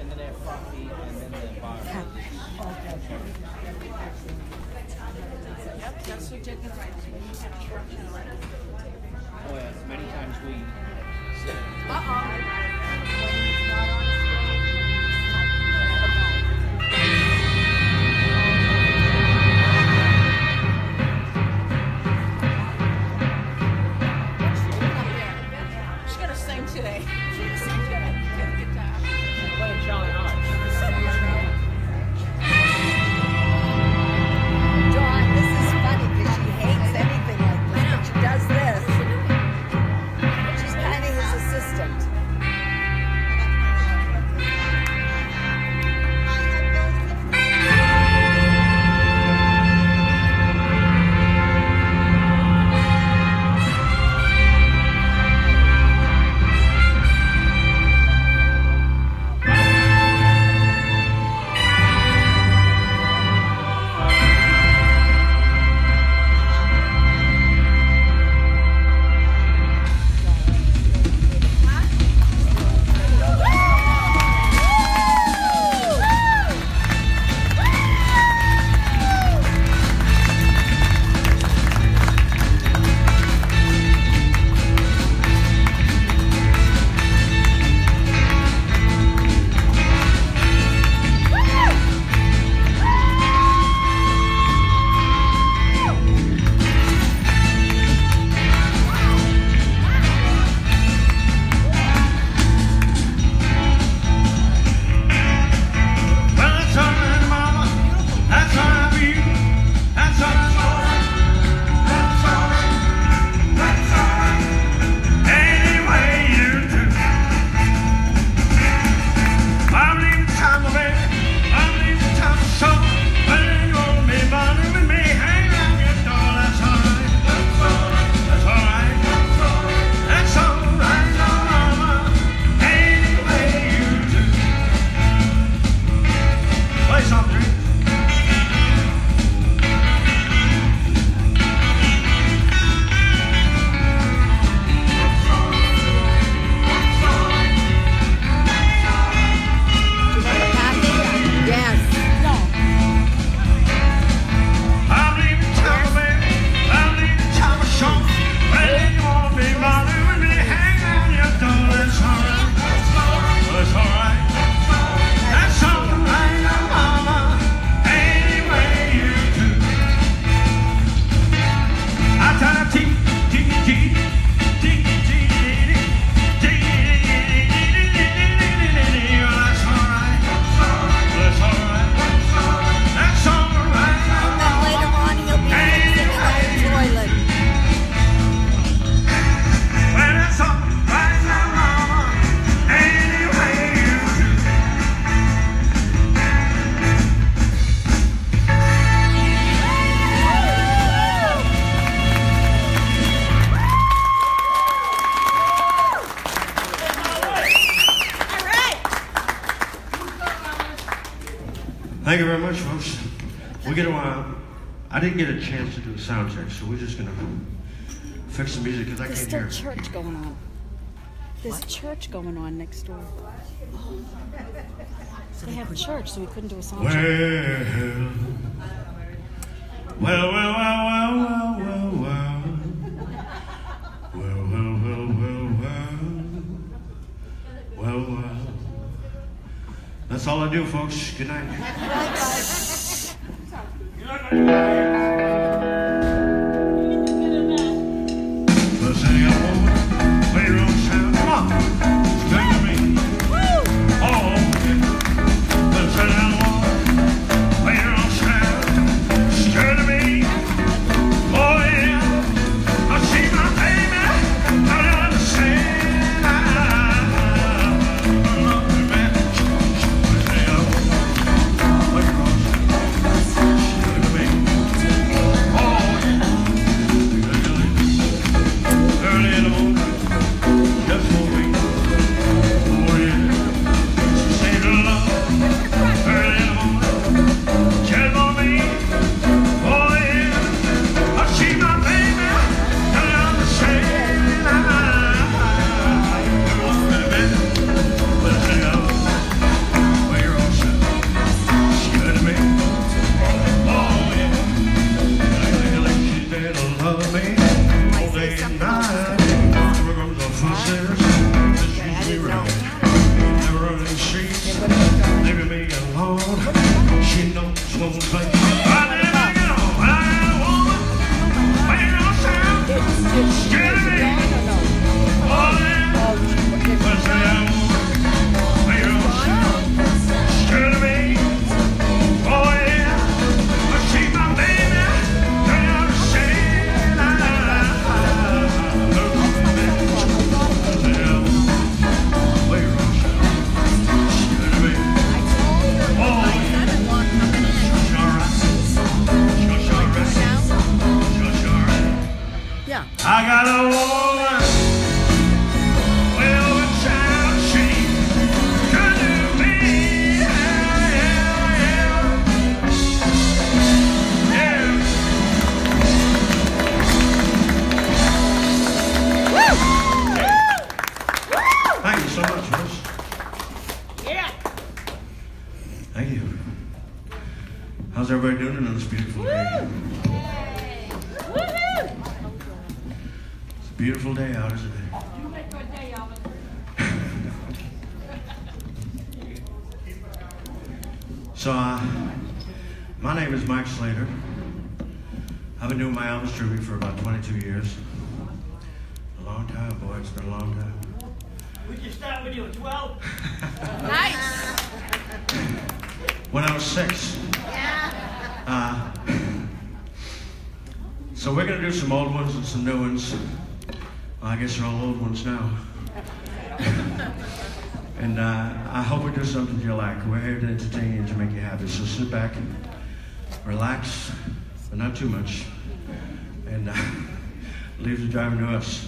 and then they have coffee, and then the bar. Yep, that's what did the right. Oh yeah, many times we sit. She's gonna sing today. She's gonna sing today. Good time. Playing Charlie Hart. Dawn, this is funny because she hates anything like this, but she does this. She's kind of his assistant. Thank you very much, folks. We're gonna. I didn't get a chance to do a sound check, so we're just gonna fix the music because I There's can't still hear. church going on. There's church going on next door. They have church, so we couldn't do a sound check. Well. That's all I do, folks. Good night. Let's sing a moment. Play your own sound. Come on. Sing to me. Oh, let's sing a moment. Play your own sound. Stir to me. Oh, yeah. I see my baby. I don't understand. Sing a moment. Play your own sound. Stir to me. over these streets, leaving me alone. She knows won't play. I never get on. I got a woman playing on sound. Scared of me. Oh, yeah. But say I won't play on sound. Scared of me. Oh, yeah. But she my baby. Turn on the shade. Yeah. I got a woman with a child, she could do me. Yeah. Thank you so much, Chris. Yeah. Thank you. How's everybody doing on this beautiful day? Woohoo! It's a beautiful day out, isn't it? You make a good day, Elvis. So, my name is Mike Slater. I've been doing my Elvis tribute for about 22 years. A long time, boy. It's been a long time. We just start with you at 12. Nice. When I was 6. So we're going to do some old ones and some new ones. Well, I guess they're all old ones now. And I hope we do something you like. We're here to entertain you and to make you happy. So sit back, relax, but not too much. And leave the driving to us.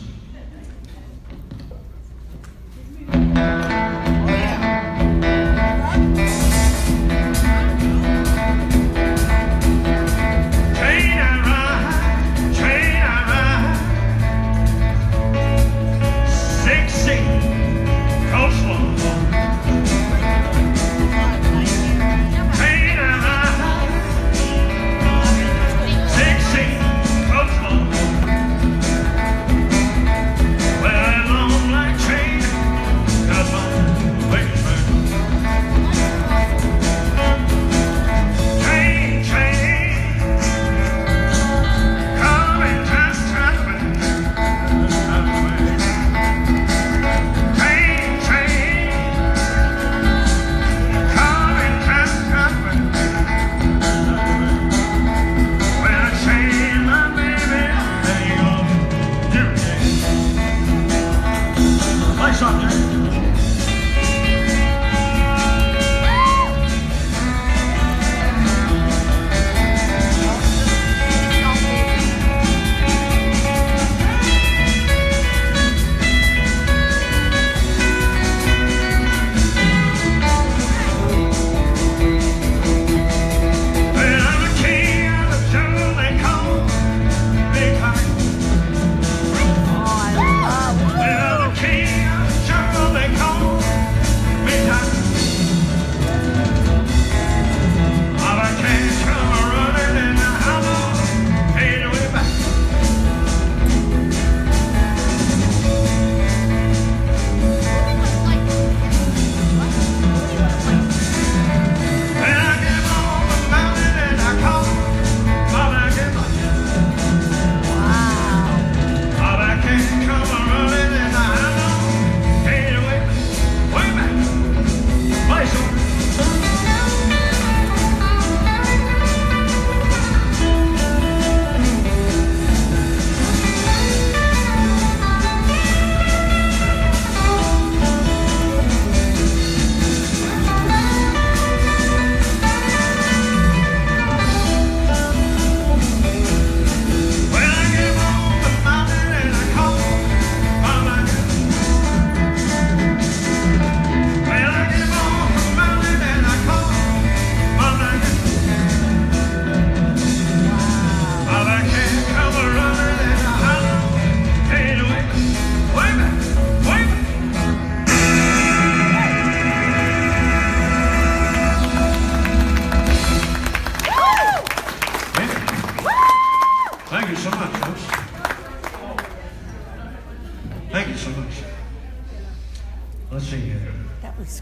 Well, I'm like train, 'cause my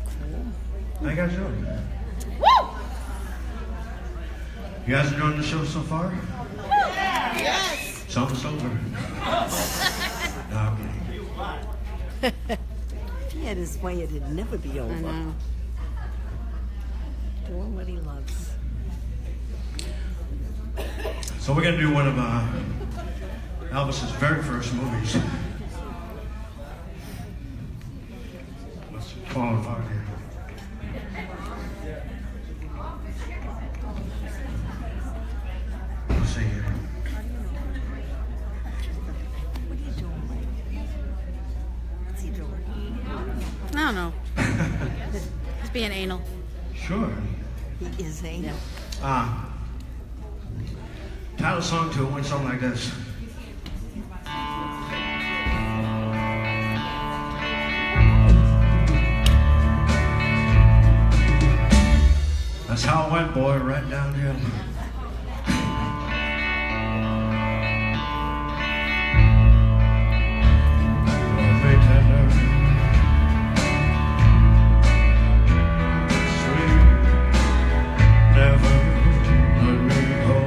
How you guys doing? Woo! You guys enjoying the show so far? Yes! It's almost over. No, I'm kidding. If he had his way, it'd never be over. I know. Doing what he loves. So we're gonna do one of Elvis's very first movies. Let's fall apart here. Let's see here. What are you doing? What's he doing? I don't know. He's being anal. Sure. He is anal. Title song to it went something like this. That's how it went, boy, right downhill. Oh, big tender, sweet, never let me go.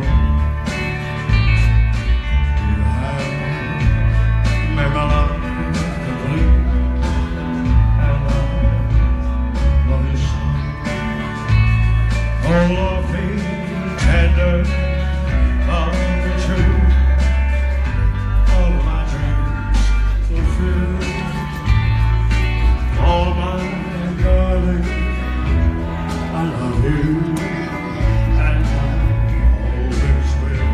You have made my life complete, and I love you so. Oh, Lord, be tender, love me true, all of my dreams fulfilled, all of my darling, I love you, and I always will.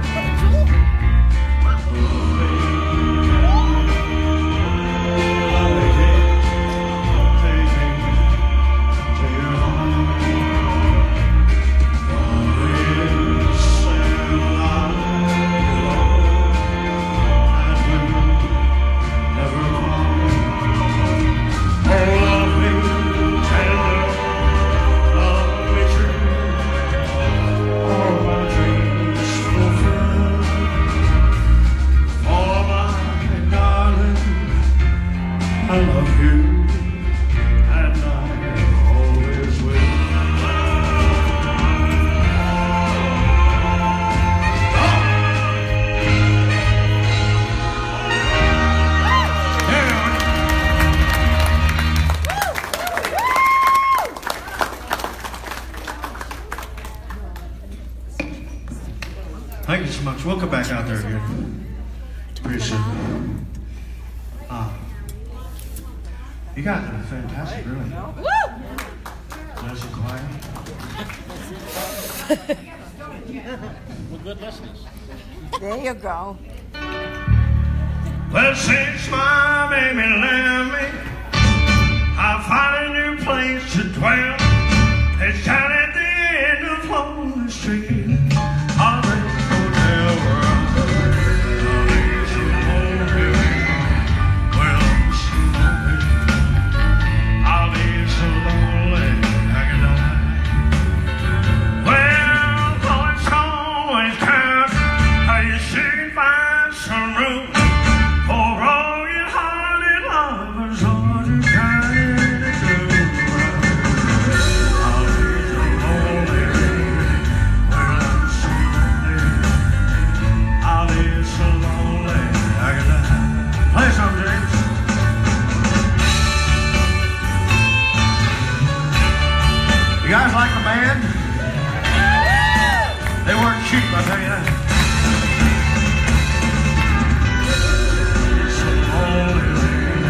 Take me to your home. I love you, and I always will. Thank you so much. We'll come back out there again pretty soon. You got a fantastic room. Nice and quiet. We're good listeners. There you go. Well, since my baby left me, I found a new place to dwell. It's down at the end of Lonely Street. I'll be hotel where I'll be so lonely. Well, I'm so lonely. I'll be so lonely I can die. Well, though it's always kind, you should find some room for broken-hearted lovers or just trying to do right. I'll be so lonely. Well, I'm so lonely. I'll be so lonely I can die. Play some, James. You guys like the band? They weren't cheap, I tell you that. So lonely.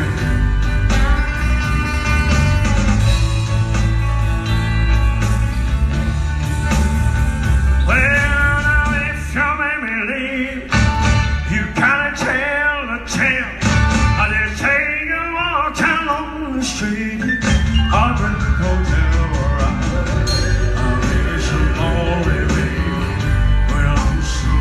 Well, now if you make me leave, you gotta tell the tale. I just take a walk down on the street, Heartbreak Hotel where I'll be so lonely, baby. Well, I'm so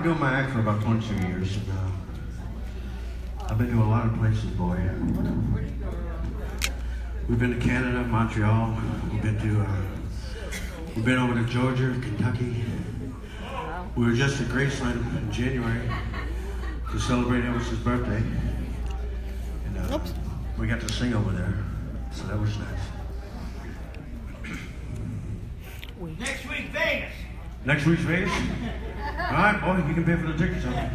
doing my act for about 22 years. And, I've been to a lot of places, boy. We've been to Canada, Montreal. We've been over to Georgia, Kentucky. We were just at Graceland in January to celebrate Elvis's birthday. And we got to sing over there, so that was nice. Next week, Vegas. Next week's Vegas? All right, boy, you can pay for the tickets. Huh?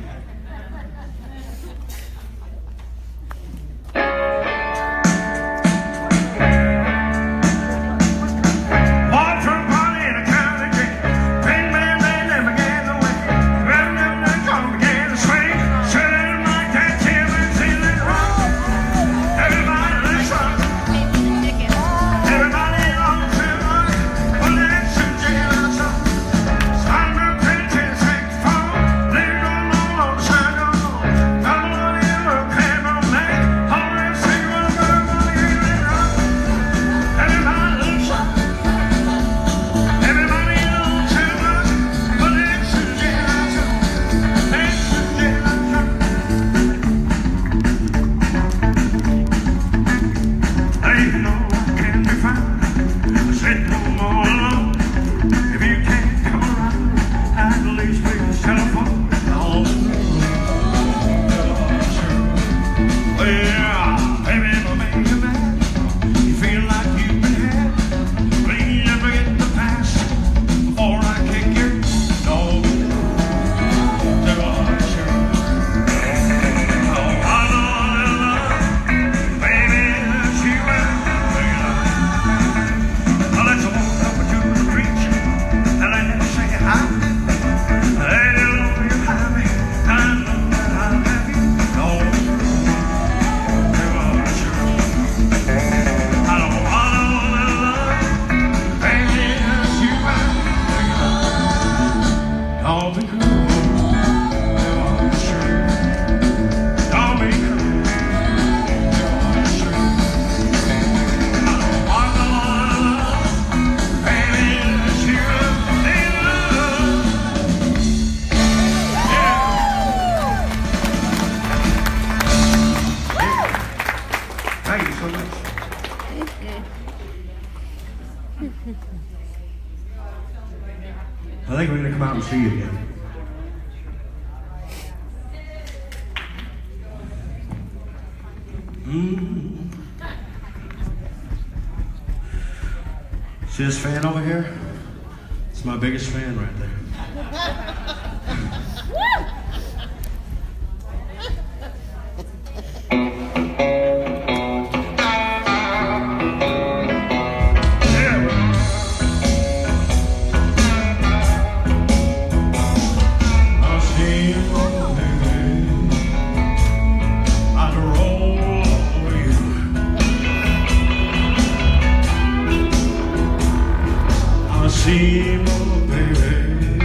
I think we're going to come out and see you again. See this fan over here? It's my biggest fan right there. See, baby.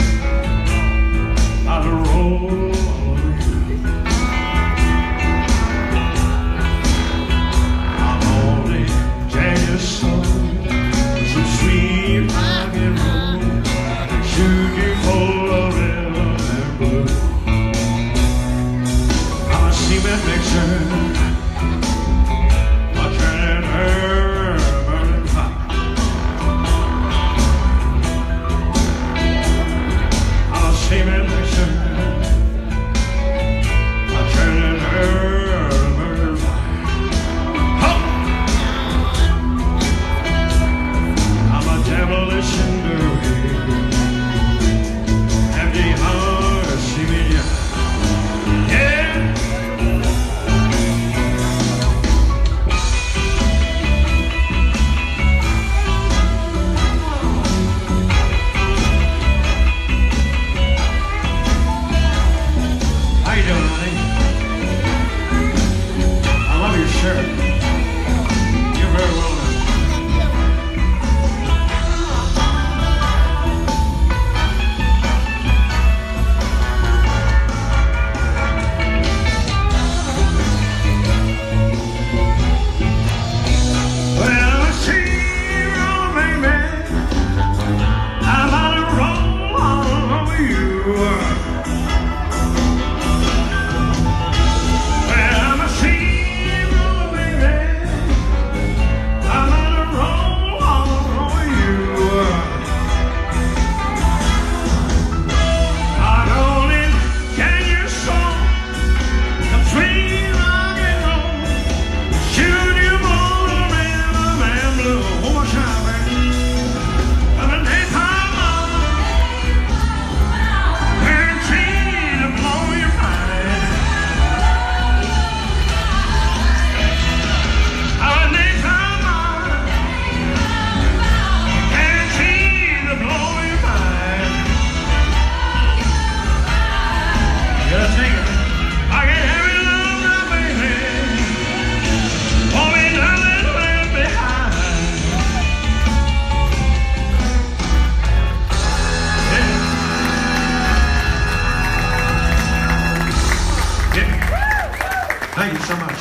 Thank you so much.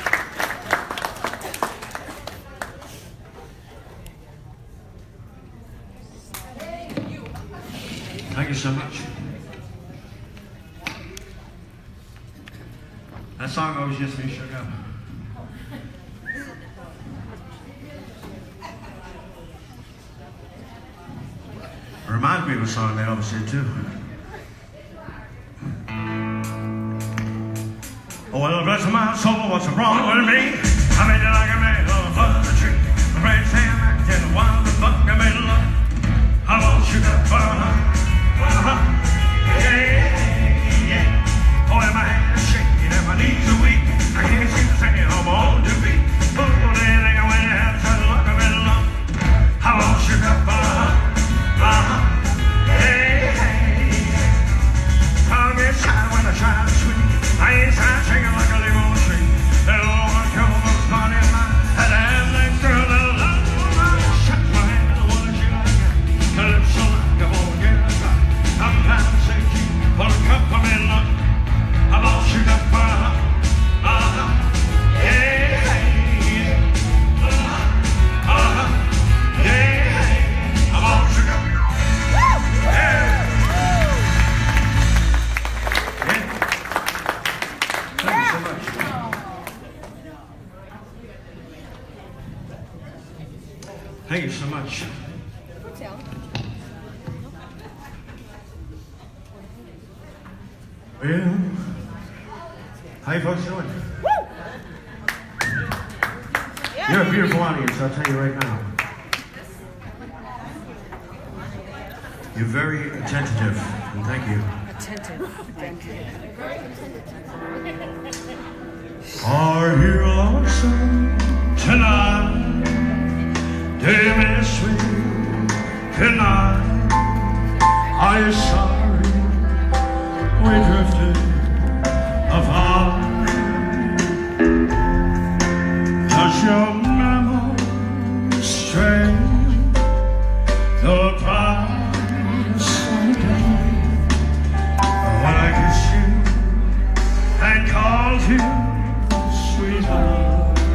Thank you so much. That song always gets me shook up. It reminds me of a song that Elvis did too. Oh, well, bless my soul, what's wrong with me? I made it like a man on the tree. My friends say I'm acting wild as fuck. I made love. I want sugar for yeah. Oh, and my hands are shaking and my knees are weak. I can't seem to say I'm on to beat. Oh, anything I went and had to try to look, I made love. I want sugar for I'll get shy when I try to sweet. I ain't trying to shake it like a leaf on the tree. That old one killed my body and mine. Had to have that girl that I love. Shut my hand, I wanna shoot like that. Her lips so like I won't get a shot. I'm trying to say to you, for a cup of me love. I'm all shoot up for her. Yeah. I'm all shoot up. Yeah. Thank you so much. Well, how you folks doing? You're a beautiful audience, I'll tell you right now. You're very attentive, and thank you. Attentive. Thank you. Are you lonesome tonight? Do you miss me tonight? Are you sorry we drifted apart? Does your memory stray the past day when I kissed you and called you sweetheart?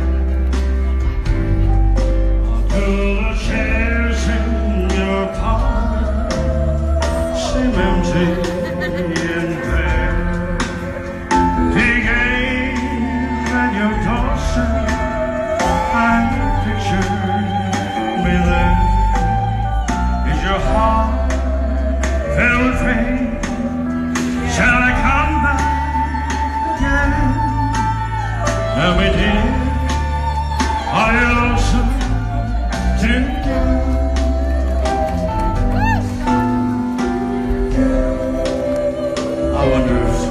The chairs in your park seem empty and bare. The games at your doorstep, I pictured me there. Is your heart filled with pain? Shall I come back again? Tell me, dear, are you lonesome? I wonder if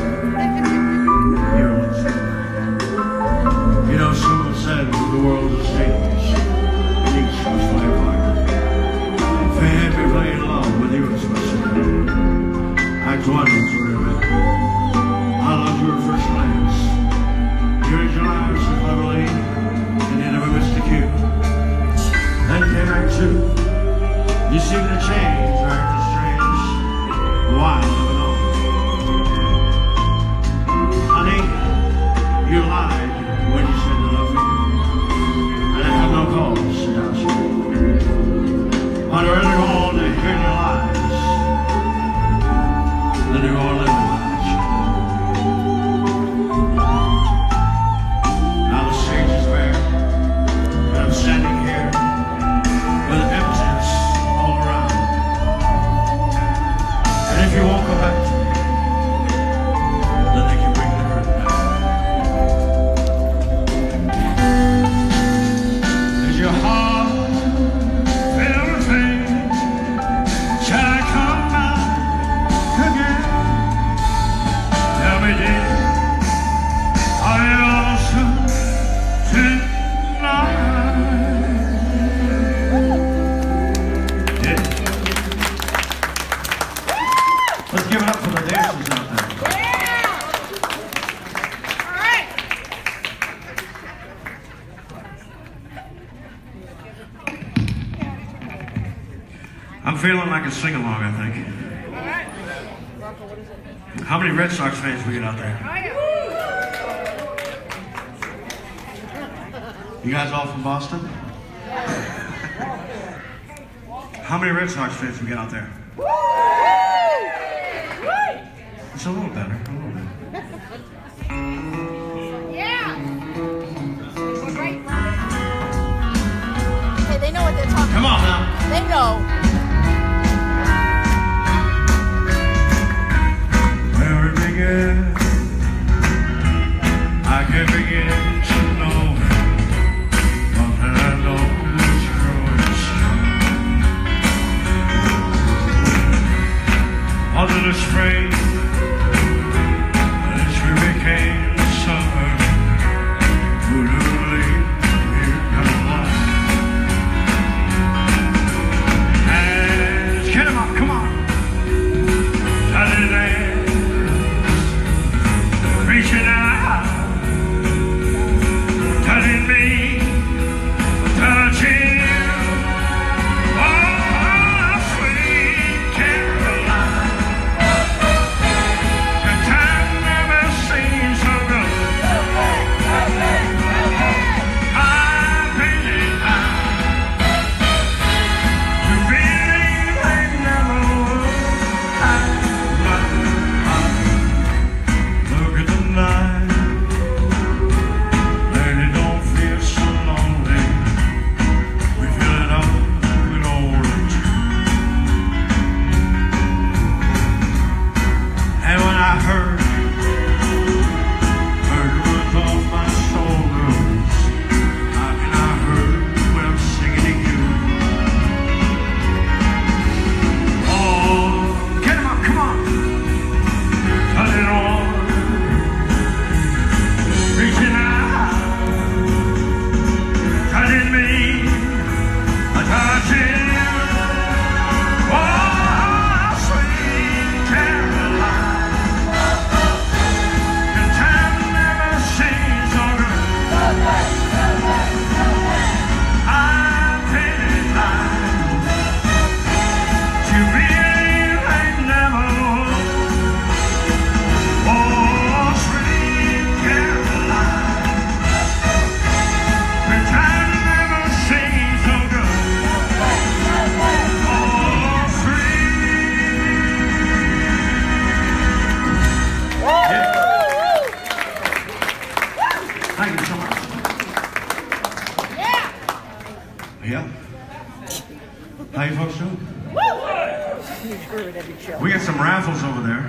you know, someone said the world is dangerous, each must fly apart. If they had me playing love with you, it's must have been Act 1 was where we met. I loved you at first glance. You raised your eyes so cleverly, and you never missed a cue. Then came Act 2. You seem to change or act strange. Why? I never know. Honey, you lied when you said you loved me. And I have no cause to doubt you. I'd rather go on to hear your lies than to go on living without you. Now the stage is bare, and I'm standing here with emptiness all around. And if you won't go back to me, then they can bring the curtain down. Is your heart filled with pain? Shall I come back again? Tell me, dear, are you lonesome tonight? Let's give it up for the dancers out there. Yeah! All right. I'm feeling like a sing-along, I think. All right. How many Red Sox fans we get out there? Oh, yeah. You guys all from Boston? How many Red Sox fans we got out there? It's a little better. A little bit. Hey, they know what they're talking Come on now. about. They know. Where it began, I can't begin to know. But I know it's growing strong. Under the spring, as we became the summer, literally, here comes life. And get him up, come on. Sunny dance, reaching out, touching me, touching you. Oh, sweet Caroline. The time never seems so good. I've been in time. You really ain't never would. Look at the night. Lady, don't feel so lonely. We fill it up with orange. And when I heard it was off my shoulders, how can I hurt when I'm singing to you? Oh, get him up, come on. Turn it on. Reaching out, touching me, touching you. Oh, sweet Caroline. The time never seems so good. I've been in line to really ain't never would. Oh, sweet Caroline. The time never seems so good. Oh, Thank you so much. Yeah. How you folks doing? We got some raffles over there.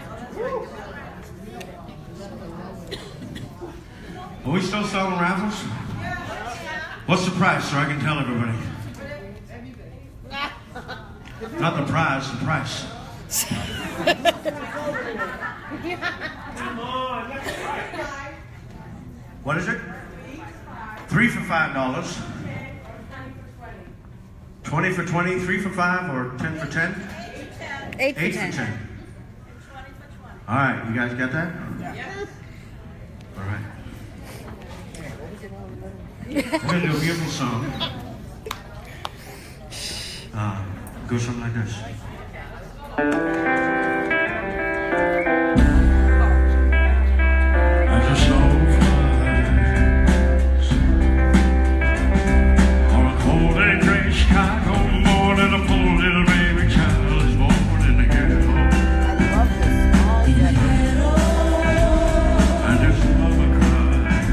Are we still selling raffles? What's the price so I can tell everybody? Not the prize, the price. What is it? 3 for $5. 20 for 20, 3 for 5, or 10 for 10? 8 for 8 10. for 10. All right, you guys got that? All right. We're going to do a beautiful song. Goes something like this. I just know on a cold and gray Chicago morning, a poor little baby child is born in the ghetto. I love this song. And his mother cries.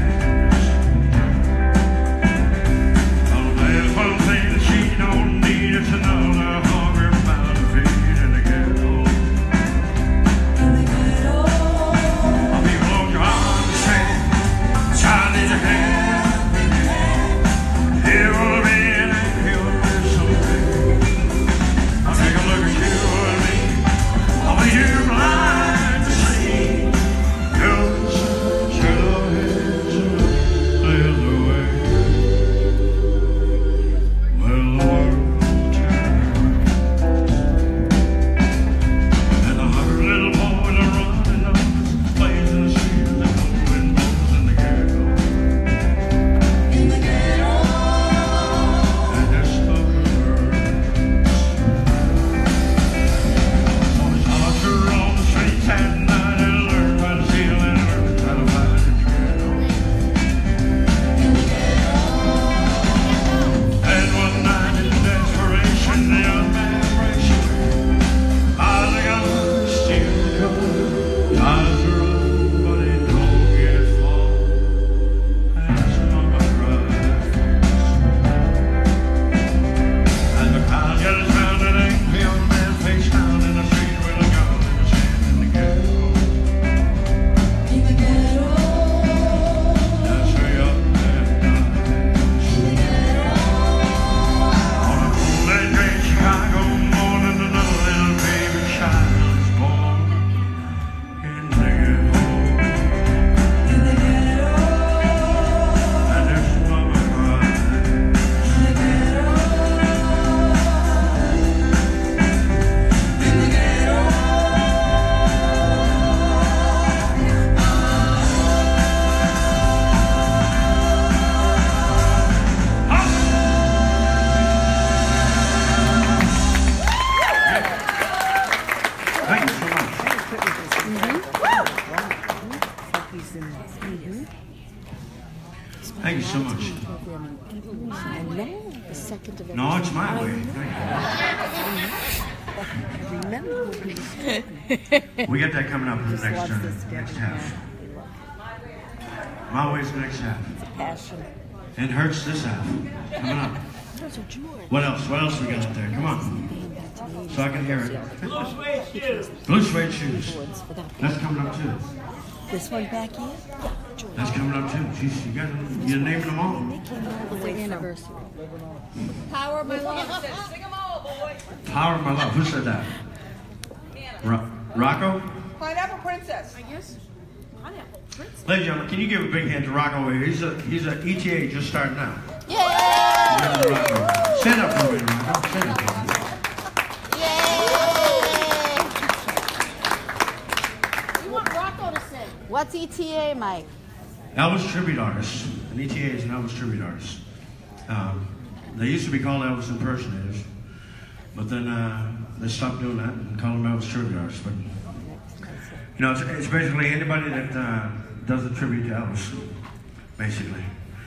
All the man's one thing that she don't need is another hungry man. Thank you so much. I know the second of No, it's my way. Remember when he was We got that coming up in the next half. My way's the next half. passion. And Hurts this half. Coming up. What else? What else we got up there? Come on. So I can hear it. Blue suede shoes. Blue suede shoes. That's coming up too. This one back here? That's coming up too. Jeez, you're naming them all. They came all the way anniversary. Power of my love. Sing them all, boy. Power of my love. Who said that? Rocco? Pineapple Princess. I guess. Pineapple Ladies Princess. and gentlemen, can you give a big hand to Rocco here? He's a ETA just starting out. Yay! Stand up for me, Rocco. Stand up. We want Rocco to sing. What's ETA, Mike? Elvis tribute artist. An ETA is an Elvis tribute artist. They used to be called Elvis impersonators, but then they stopped doing that and called them Elvis tribute artists. But you know, it's basically anybody that does a tribute to Elvis, basically.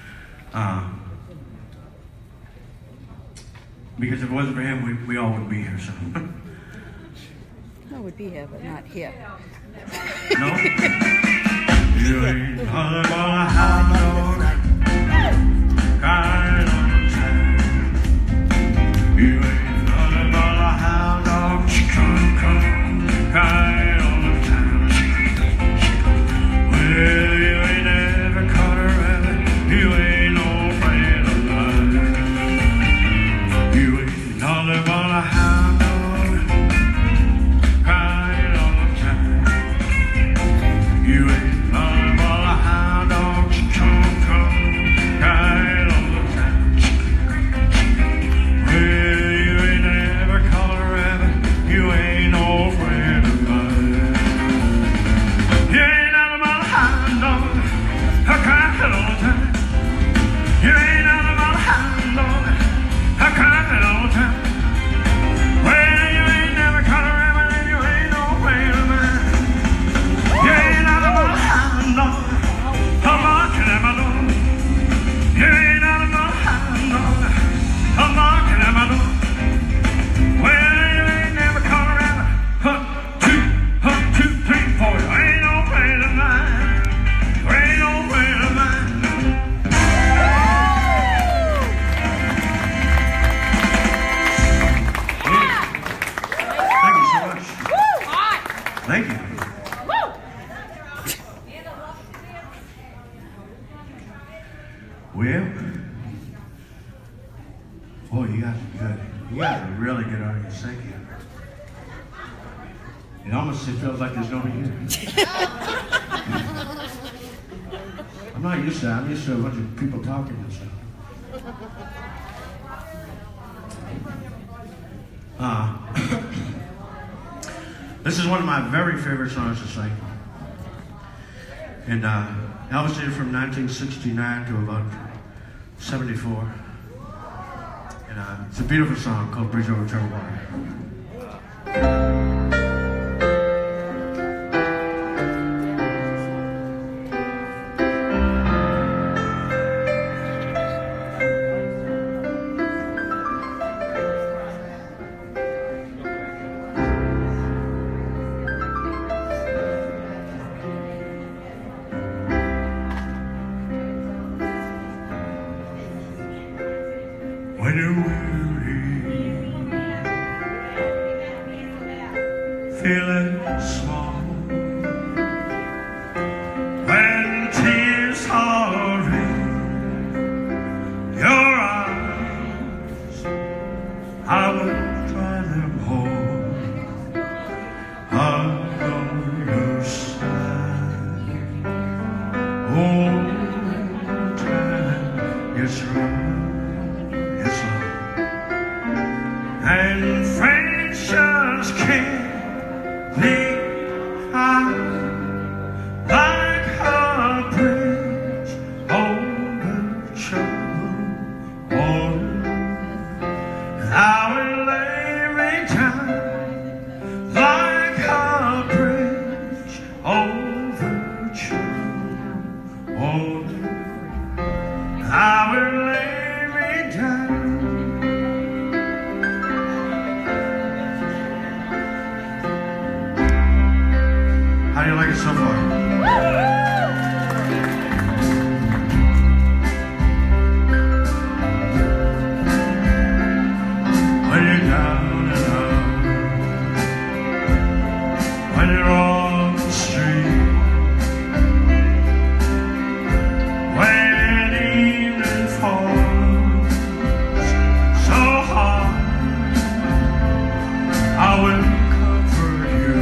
Because if it wasn't for him, we all wouldn't be here. So. No, we'd be here, but not here. No? You ain't nothing but a hound dog, crying on the town. You ain't nothing but a hound dog, crying on the town. Well, you ain't never caught a rabbit, you ain't no friend of mine. You ain't nothing but a hound dog, crying on the town. You ain't nothing but a hound dog, crying on the town. Well, you ain't never caught a rabbit, you ain't no friend of mine. You ain't nothing but a hound dog, crying all the time. You ain't nothing but a hound dog, crying all the time. Well, you ain't never caught a rabbit and you ain't no friend of mine. You ain't nothing but a hound dog, barking at my door. You ain't nothing but a hound dog, barking at my door. Well, you ain't never caught a rabbit. 1, 2, 3, 4. You ain't no friend of mine. You ain't no friend of mine. Thank you so much. Thank you. Well, boy, you guys are good. You guys are really good audience. Thank you. It almost feels like there's nobody here. I'm not used to that. I'm used to a bunch of people talking and stuff. This is one of my very favorite songs to sing. And Elvis did it from 1969 to about 74. And it's a beautiful song called Bridge Over Troubled Water. When you're weary, feeling small, when tears are in your eyes, I will dry them whole on your side. Oh, time is right. And friends just can't leave out like a bridge over troubled water. I will lay me down like a bridge over troubled won't you? I will lay me down. How do you like it so far? When you're down and out, when you're on the street, when evening falls so hard, I will comfort you.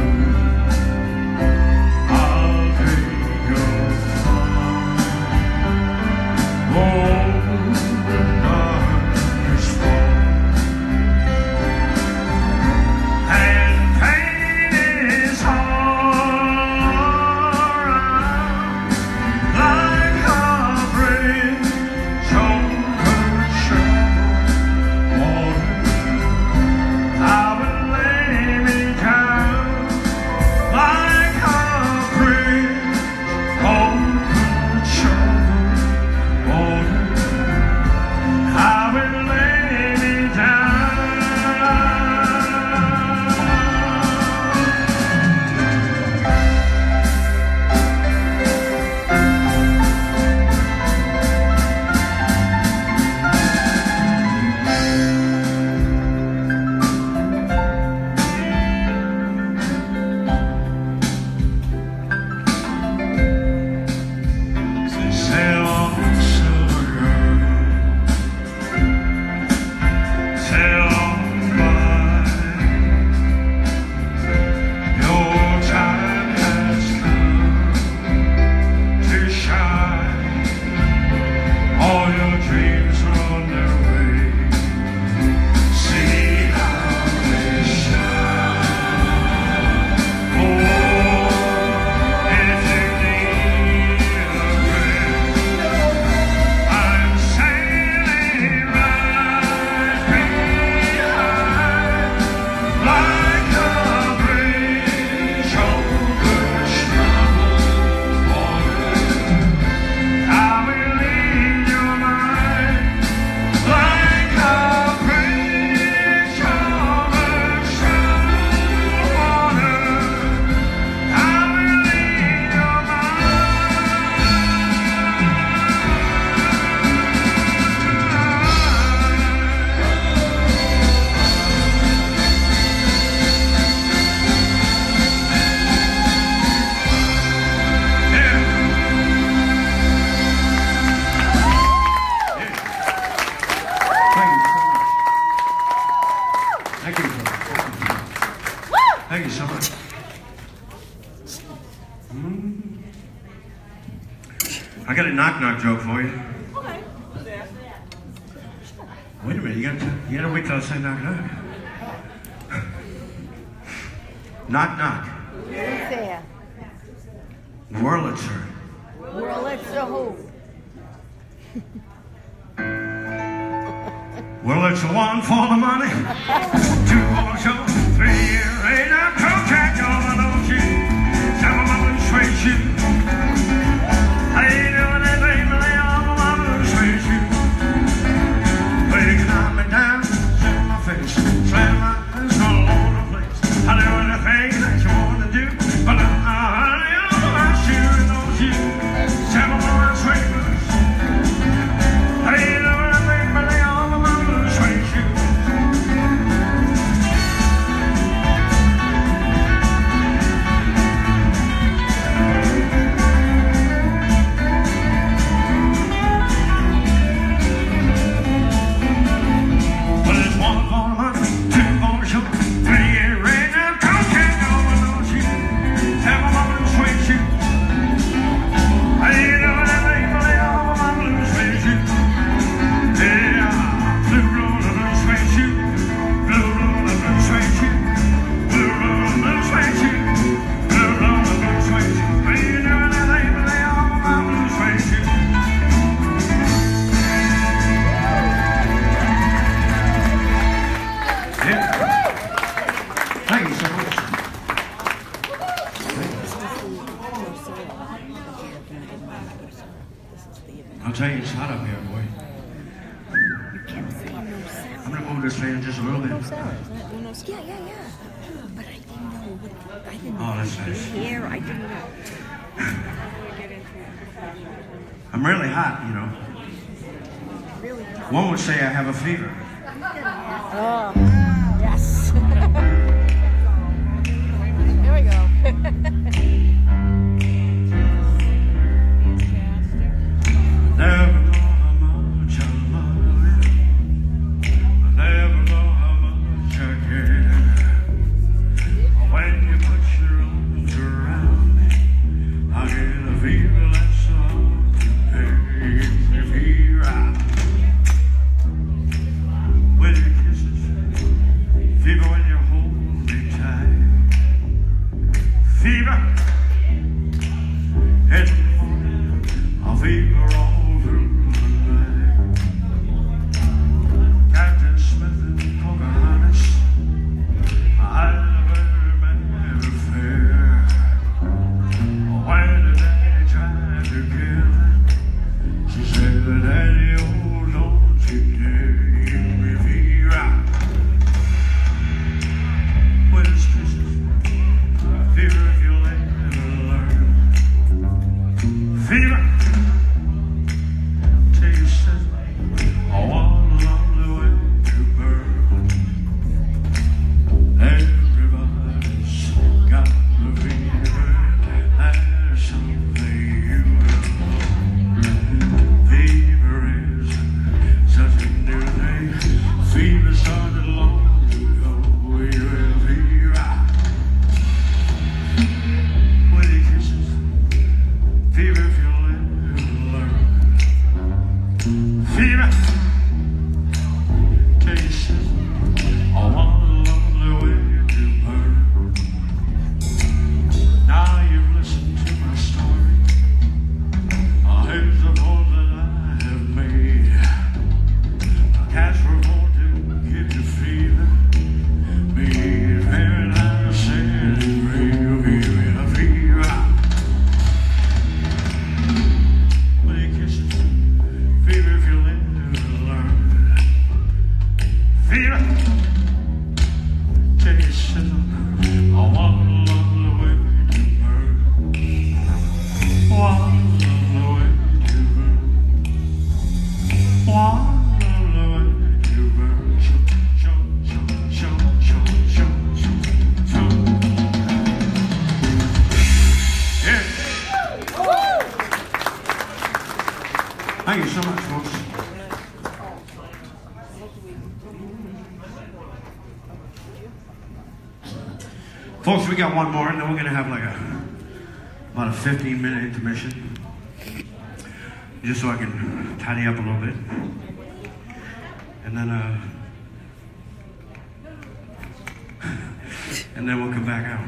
I'll take your hand. Oh, when darkness falls and pain is all around, like a bridge over troubled water, I will lay me down. Like a bridge over troubled water, I will lay me down. Sail on, silver girl, sail on by. Your time has come to shine. All your dreams are on their way. See how they shine. Oh, if you need a friend, I'm sailing right behind, like a bridge over troubled water. I will lead your mind, like a bridge over troubled water. I will lead your Thank you so much. Thank you so much. I got a knock-knock joke for you. Okay. Wait a minute, you gotta wait till I say knock-knock. Knock-knock. Who's there? Wurlitzer. Wurlitzer who? Wurlitzer 1 for the money, 2 for the show, 3 years later, contact over those shoes, 7 mother's suede shoes. I ain't doing that thing, but they all my mother's suede shoes. Well, you knock me down, sit in my face, slam my eyes all over the place. I do anything that you want to do, but I'm honey on my shoes and those shoes, 7 mother's suede boots. I ain't doing anything, but they all my mother's suede shoes. I'll tell you, it's hot up here, boy. You kept saying no sound. I'm gonna move this fan just a little bit. No sound. Isn't that no sound? Yeah. But I didn't know what. I didn't know. Oh, that's nice. Here, I didn't know. I'm really hot, you know. Really. One would say I have a fever. Oh, yes. There we go. Never know how much I love you. I never know how much I care. When you put your arms around me, I get a fever that's so hard to bear. If you ride with your kisses, fever when you hold me tight, fever in the morning, I'll fever all through the night. Captain Smith and Pocahontas, I never met a fair. When the daddy tried to kill him, she said, Daddy, oh, don't you dare give me fever. With his kisses, fever if you'll ever learn. Fever, till you said, oh, all along the way to burn. Everybody's got the fever, there's something you know. Fever is such a new thing. Fever started long ago. You have fever with your kisses. Fever if you'll ever learn. Fever till you said, oh, all along the way to burn. Now you've listened to my story. Here's the poem that I have made. A cat's report to give you fever. Be very nice and real. Give me a fever. With your kisses, fever if you'll ever learn. Fever till you settle. Oh, all along the way to burn. All along the way to burn. All along the way to burn. Show. Yeah. Thank you so much, folks. Folks, we got one more, and then we're gonna have like about a 15-minute intermission, just so I can tidy up a little bit, and then we'll come back out.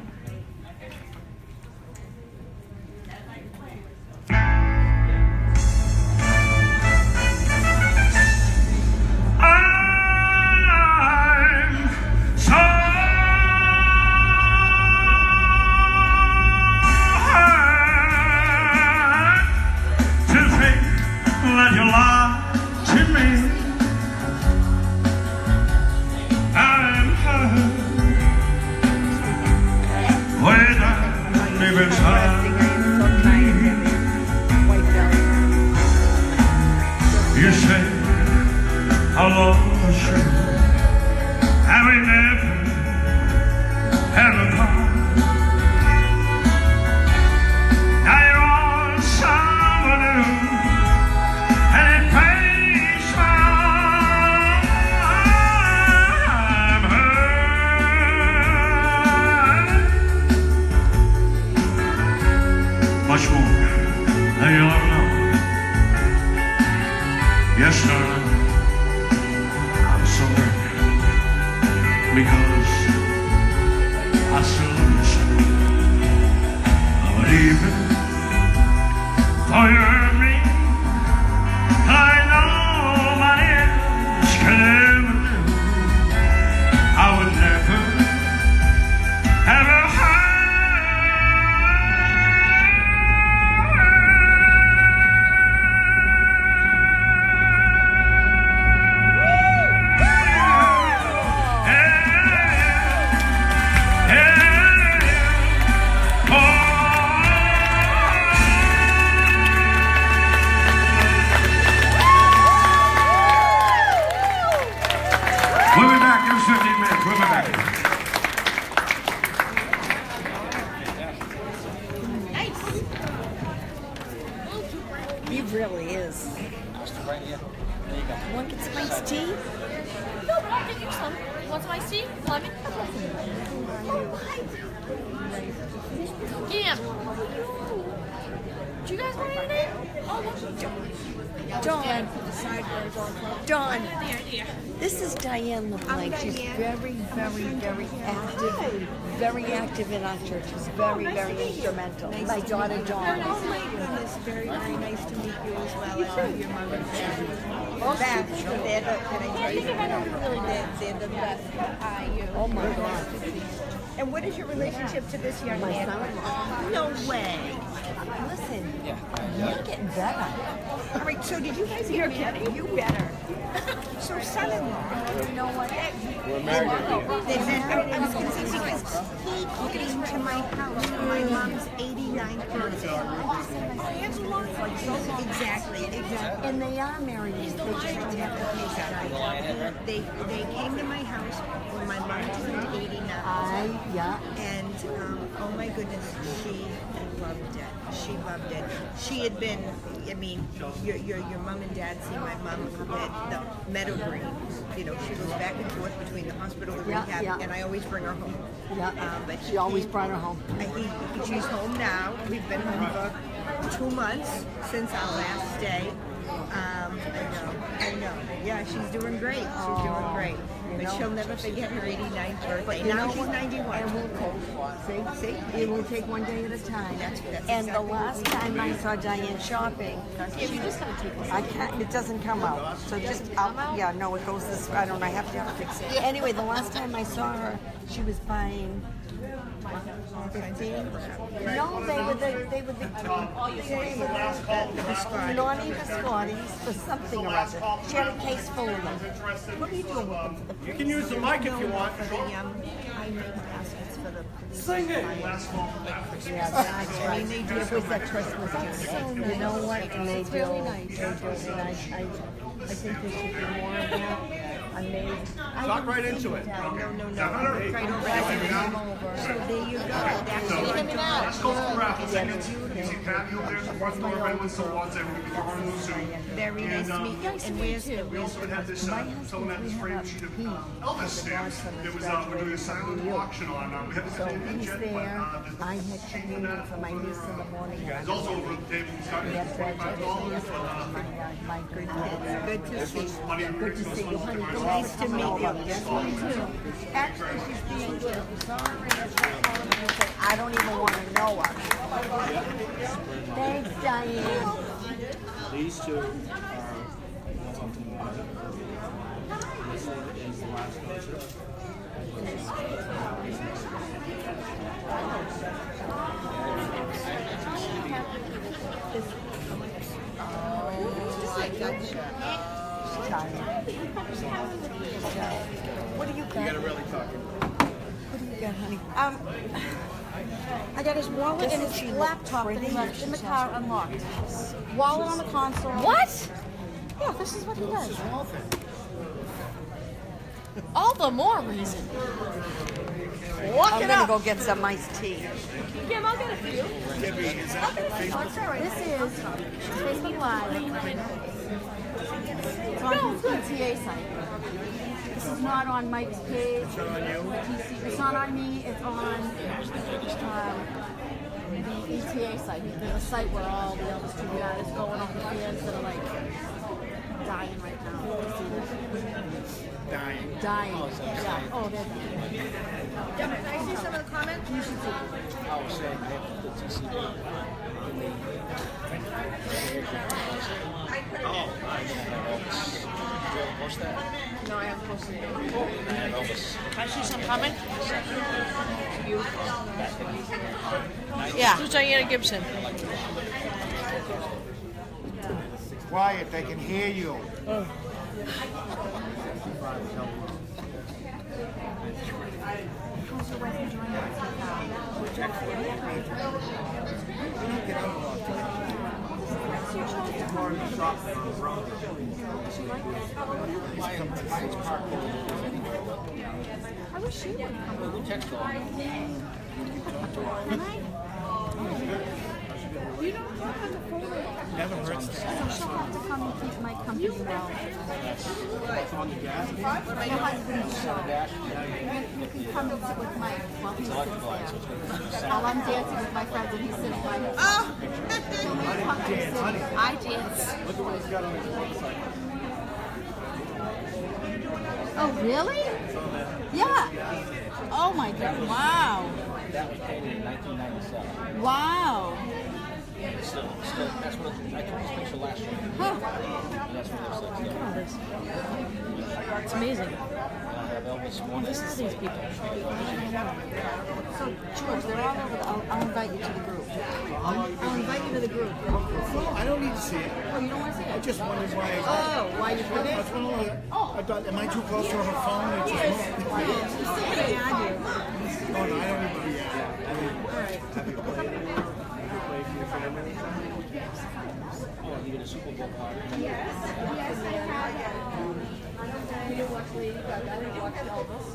You say how long was true, and we never ever part. Now you're on someone new, and it breaks my heart. I'm hurt much more than you'll ever know. Yes, darling, I'm so hurt because I still love you. But even though you hurt me, like nobody else could ever do, I would never, ever hurt. He really is. Right here. There you go. Want to get some iced tea? No, but I'll give you some. You want some iced tea? Lemon? Cam. Do you guys want anything? Dawn, this is Diane LeBlanc. She's very, very active in our church. She's very instrumental. My daughter, Dawn. Oh my goodness, very nice to meet you as well. Your mother and dad. They're the best. Oh my God. And what is your relationship to this young man? No way. Listen, you're getting better. All right, so did you guys get married? You better. So son-in-law. You know what? We're married. I was going to say, because he came to my house for my mom's 89th birthday. Exactly. And they are married. They just don't have to pay that. They came to my house when my mom turned 89. And oh my goodness, she loved it. She loved it. She had been, I mean, your mom and dad see my mom at the Meadow Green. You know, she goes back and forth between the hospital and rehab, and I always bring her home. But she always brought her home. She's home now. We've been home for 2 months since our last day. I know. Yeah, she's doing great. She's doing great. But she'll never forget her 89th birthday. Now she's 91. And we'll cope. See? It will take one day at a time. That's and exactly the last time I saw Diane shopping, I can't. It doesn't come out. So just yeah, no, it goes this way. I don't know. I have to fix it. Anyway, the last time I saw her, she was buying 15. No, they were the not even Scotties, for something or other. She had a case full of them. What are you doing with them? You can use the mic if you want. I make baskets for the Sing it. Yeah, that's right. It was at Christmas. You know what? And they do. Really nice. They do. And I think there should be more of that. Talk right into it. No. Right over. So there you go. That's Let's go for raffle tickets. You see Patty over there, the fourth floor, right when so wants everyone to give her a new suit. very nice to meet you. And where's the We also had this, someone had this framed sheet of Elvis stamps. It was, we're doing a silent auction on, we haven't So had it he's yet, there. but I had communion for my niece in the morning. it's also over the table. We started at $25, My good kids. good to see you. money and Good to see you, honey. Nice to meet you. Actually, she's being good. I don't even want to know her. Thanks, Diane. These two are something about it. This one is the last concert. What do you got? You gotta really talk. What do you got, honey? I got his wallet and his laptop that he left in the car unlocked. Wallet on the console. What? Yeah, this is what he does. All the more reason. Walk I'm it gonna up. go get some iced tea. Kim, I'll get it for you. This is Facebook Live. It's on his ETA site. This is not on Mike's page. It's not on me. It's on the ETA site. There's a site where all the Elvis tribute artists go on the fans that are like dying right now. Dying. Yeah. Oh, they're dying. Can I see some of the comments? You should see. I was saying, hey, the TCD. Oh, nice. Post that. No, I haven't posted it. Elvis. Can I see some comment? Yeah. Who's Diana Gibson? Quiet, they can hear you. How's your wife enjoying I wish she would come. Never hurts to So she'll have to come and keep my company well. My husband's show. You can come and sit with Mike while he sits there. While I'm dancing with my friends and he sits by himself. I dance. Look at what he's got on his motorcycle. Oh, really? Yeah. Oh my God! Wow. That was painted in 1997. Wow. Still, that's what I took this picture last year. Huh. And that's what they said. It's amazing. And I have Elvis one. This is these people. So, George, they're all over. I'll invite you to the group. I'll invite you to the group. No, I don't need to see it. Oh, you don't want to see it? I just wondered why. Oh, why you put it? I thought, am I too close to her phone? It just moved. You still can add you. Oh, no, I don't need to be added. Have you played for your family? Oh, you get a Super Bowl party? Yes, I have. You didn't watch Lady Gaga. I didn't watch Elvis.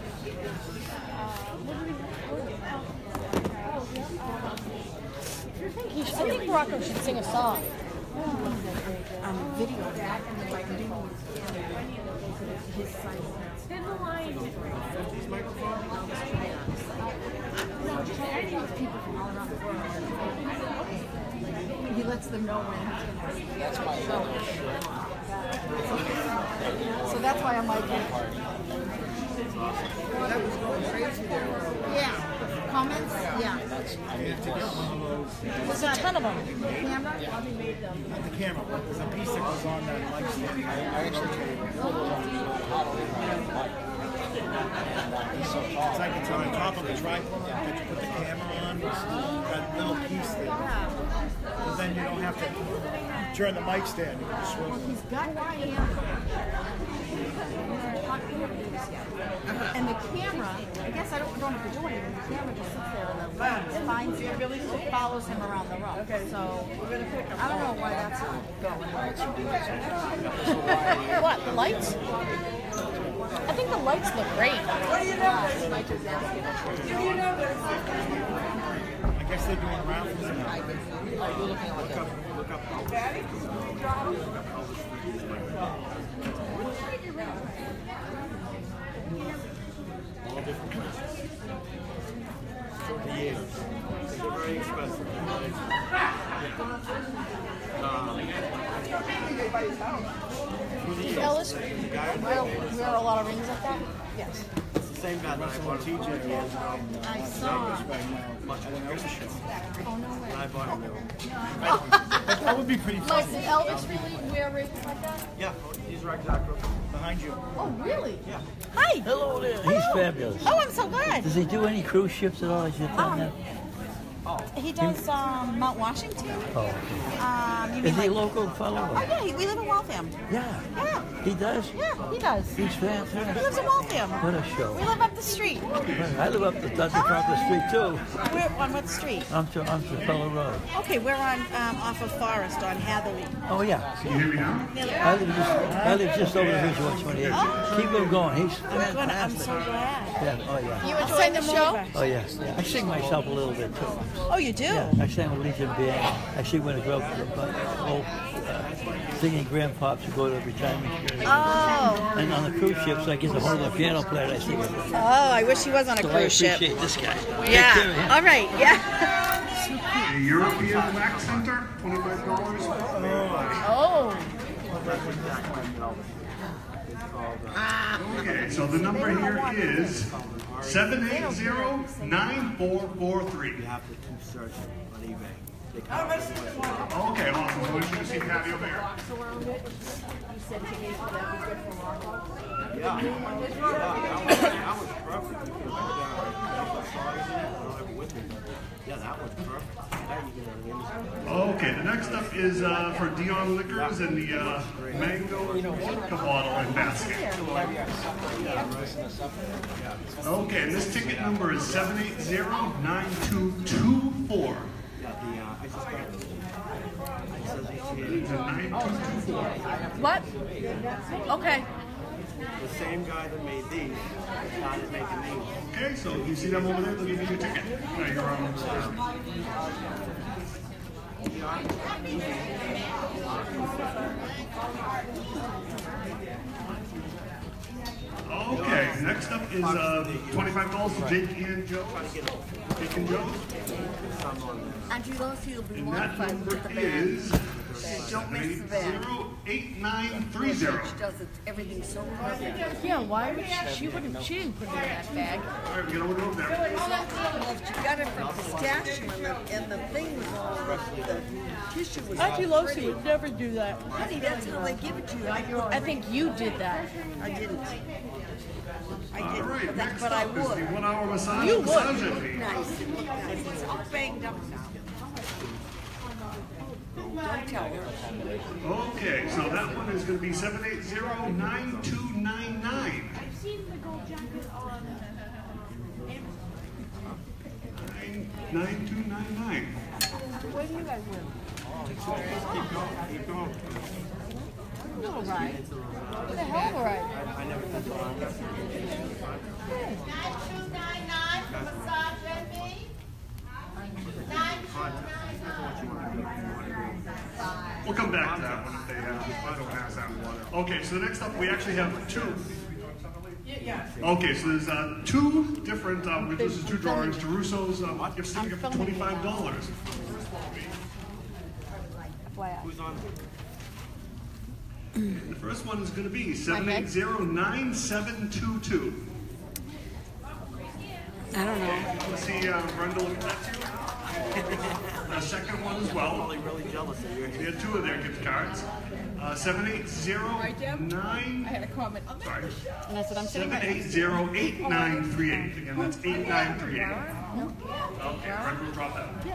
I think Rocco should sing a song. Video that and then like do his side. People from all around the world. He lets them know when he's going to show. So that's why I'm like, That was going crazy there. yeah. Comments? Yeah. There's a ton of them. Camera? Not the camera, but there's a piece that goes on that lights the It's like it's on top of a tripod that you put the camera on. That little piece there. But then you don't have to turn the mic stand. You can just swivel. He's got camera. And the camera, I guess I don't have to do anything. The camera just sits there and finds him, follows him around the room. So I don't know why that's not going. What, the lights? I think the lights look great. What do you know? I guess they're doing raffles now. Look up. All different places. For years. They're very expensive. Ellis, wear a lot of rings like that? Yes. It's the same guy that I bought TJ years ago. I saw. Right now. At an Elvis show. Oh, no way. And I bought him. That would be pretty fun. Like, did Elvis really wear rings like that? Yeah, he's right exactly behind you. Oh, really? Yeah. Hi. Hello there. He's fabulous. Oh, I'm so glad. Does he do any cruise ships at all? Has he done that? He does Mount Washington. Oh, okay. Is he a local fellow? Oh, yeah, we live in Waltham. Yeah. Yeah. He does? Yeah, he does. He's He fantastic. lives in Waltham. What a show. We live up the street. I live up the street too. We're on what street? I'm to Fellow Road. Okay, we're on off of Forest on Hatherley. Oh yeah. Can you hear me now? I live just over the bridge on 28. Keep him going. He's I'm fantastic. so glad. Yeah. Oh yeah. You enjoying the show? Oh yeah. I sing myself a little bit too. Oh, you do? Yeah, I sang with Legion Band. I sing when I grow up old singing grandpops who go to retirement. Oh. And on the cruise ships, I get to hold a piano player and I sing with him. Oh, I wish he was on a So I cruise ship. appreciate this guy. Take care of Yeah. him. All right. Yeah. A European Wax Center, $25. Oh. Okay, so the number here is 780-9443. You have to search on eBay. Okay, awesome. So introducing Patty over here. Yeah. That was perfect. Yeah, that was perfect. Okay, the next up is for Dion Liquors and the mango vodka bottle and basket. Okay, and this ticket number is 780-9224. What? Okay. The same guy that made these started making these. Okay, so if you see them over there, they'll give you your ticket. Now you're on. Okay, next up is $25 to Jake and Joe. Jake and Joe. Andrew Losey will be And more that fun number with the band. is Don't miss the band. 780-8930. She does it, everything so perfect. Yeah, why would she wouldn't, she didn't put it in that bag. All right, we got one over there. Well, she got it from pistachio and the thing was all, the tissue was all Auntie Losi pretty. would never do that. Honey, that's how they give it to you. I think you did that. I didn't. I All didn't, right, but, next but I up is the would. 1 hour massage. You would. Massage It at looked me. nice. It looked nice. It's all banged up now. Don't tell her. Okay, so that one is going to be 780-9299. 9299. What do you guys win? Keep going. Little ride. What the hell of a ride? 9299 for massage and me. 9299. We'll come back to that one if they don't ask that one. Okay, so next up we actually have two. Okay, so there's two different, this is two drawings. DeRusso's gift certificate for $25. Who's on? The first one is going to be 780-9722. I don't know. Let's see Brenda look at that too. The second one as well. Really jealous of you. We had two of their gift cards. 780-9. I had a comment. Sorry. And I said, I'm sitting right next 780-8938. Again, that's 8938. Okay, Brenda will drop that. Yeah.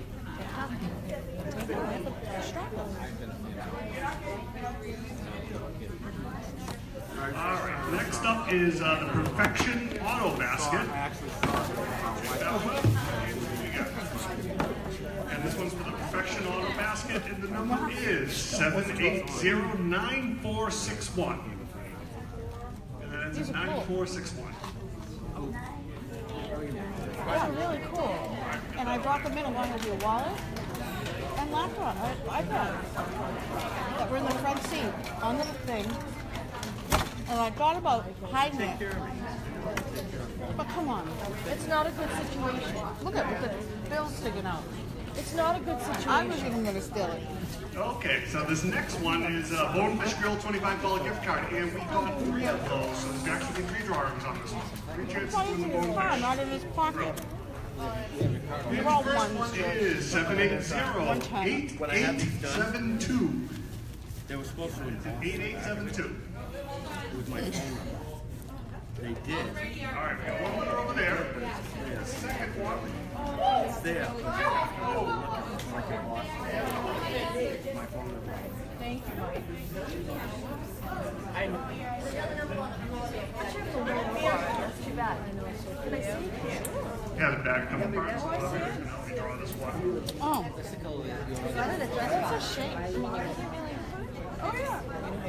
All right, next up is the Perfection Auto Basket. That one. And this one's for the Perfection Auto Basket, and the number is 780-9461. And that's 9461. Yeah, really cool. And I brought them in along with your wallet and laptop, iPad that were in the front seat on the thing. And I thought about hiding it. But come on, it's not a good situation. Look at the bill sticking out. It's not a good situation. I was even going to steal it. Okay, so this next one is a Bonefish Grill $25 gift card, and we got 3 of those, so there's actually 3 drawings on this one. 3 chances Why to is win in the his car, Bonefish. not in his pocket? And the all first ones. one is 780-8872. They were supposed to involve 8872. with my camera. They did. All right, we got one more over there. The second one. It's there. Thank you, Mike. Too bad. Yeah, the bag come apart. So I'm going to help you draw this one. Oh. That's a shame. Oh, yeah.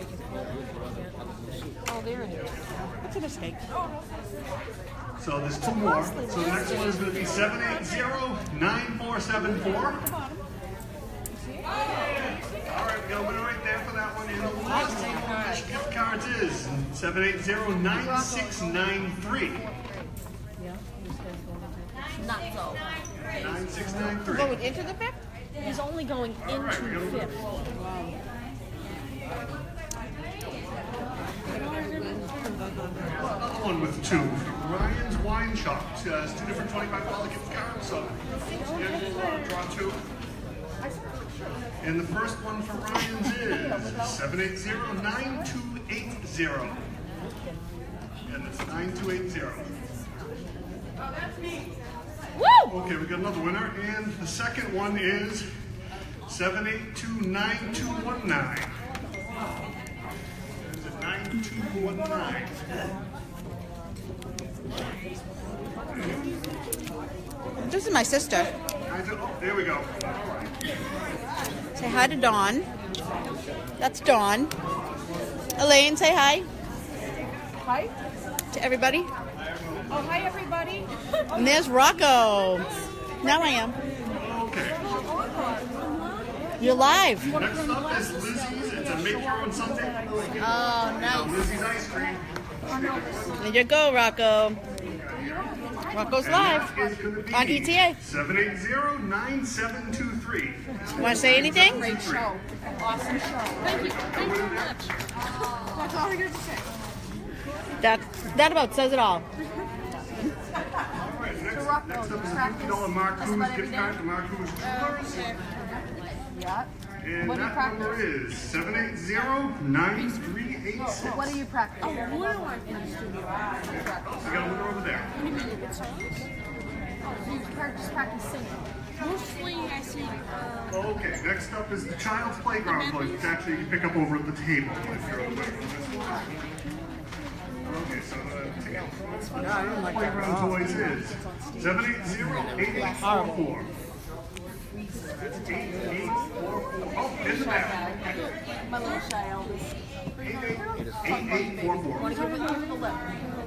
Oh, there it is. That's a mistake. So there's 2 more. So the next one is going to be 780-9474. All right, we got a winner right there for that one. And the last Bonefish gift cards is 780-9693. Not so. 9693. Going into the fifth? He's only going All right, we got into a fifth. Another one with 2. Ryan's Wine Shop. It's 2 different $25 gift cards. So yeah, we'll draw 2. And the first one for Ryan's is 780-9280. And it's 9280. Woo! Okay, we got another winner. And the second one is 782-9219. Is it 9219? This is my sister. Oh, there we go. Say hi to Dawn. That's Dawn. Elaine, say hi. Hi. To everybody. Oh, hi, everybody. And there's Rocco. Now I am. Okay. You're live. Next up is Lizzie's. It's a make your own something. Oh, nice. Lizzie's ice cream. There you go, Rocco. Rocco's live on ETA. 780-9723. Want to say anything? Great show. Awesome show. Thank you. Thank you very much. That's all I got to say. That about says it all. Next up is a $50 Marco's gift card to Marco's Jewelers. Yeah. And that number is 780-9386. What do you practice? Oh, what do I practice? I got a winner over there. What do you mean you get songs? Oh, so you just practice singing? Mostly I see. Okay, next up is the child's playground toys, which actually you can pick up over at the table if you're away from this one. Okay, so playground toys is 780-8844. 8844. Oh, in the back. My little shy Elvis. 8844. Want to give it the lip? Give it the lip.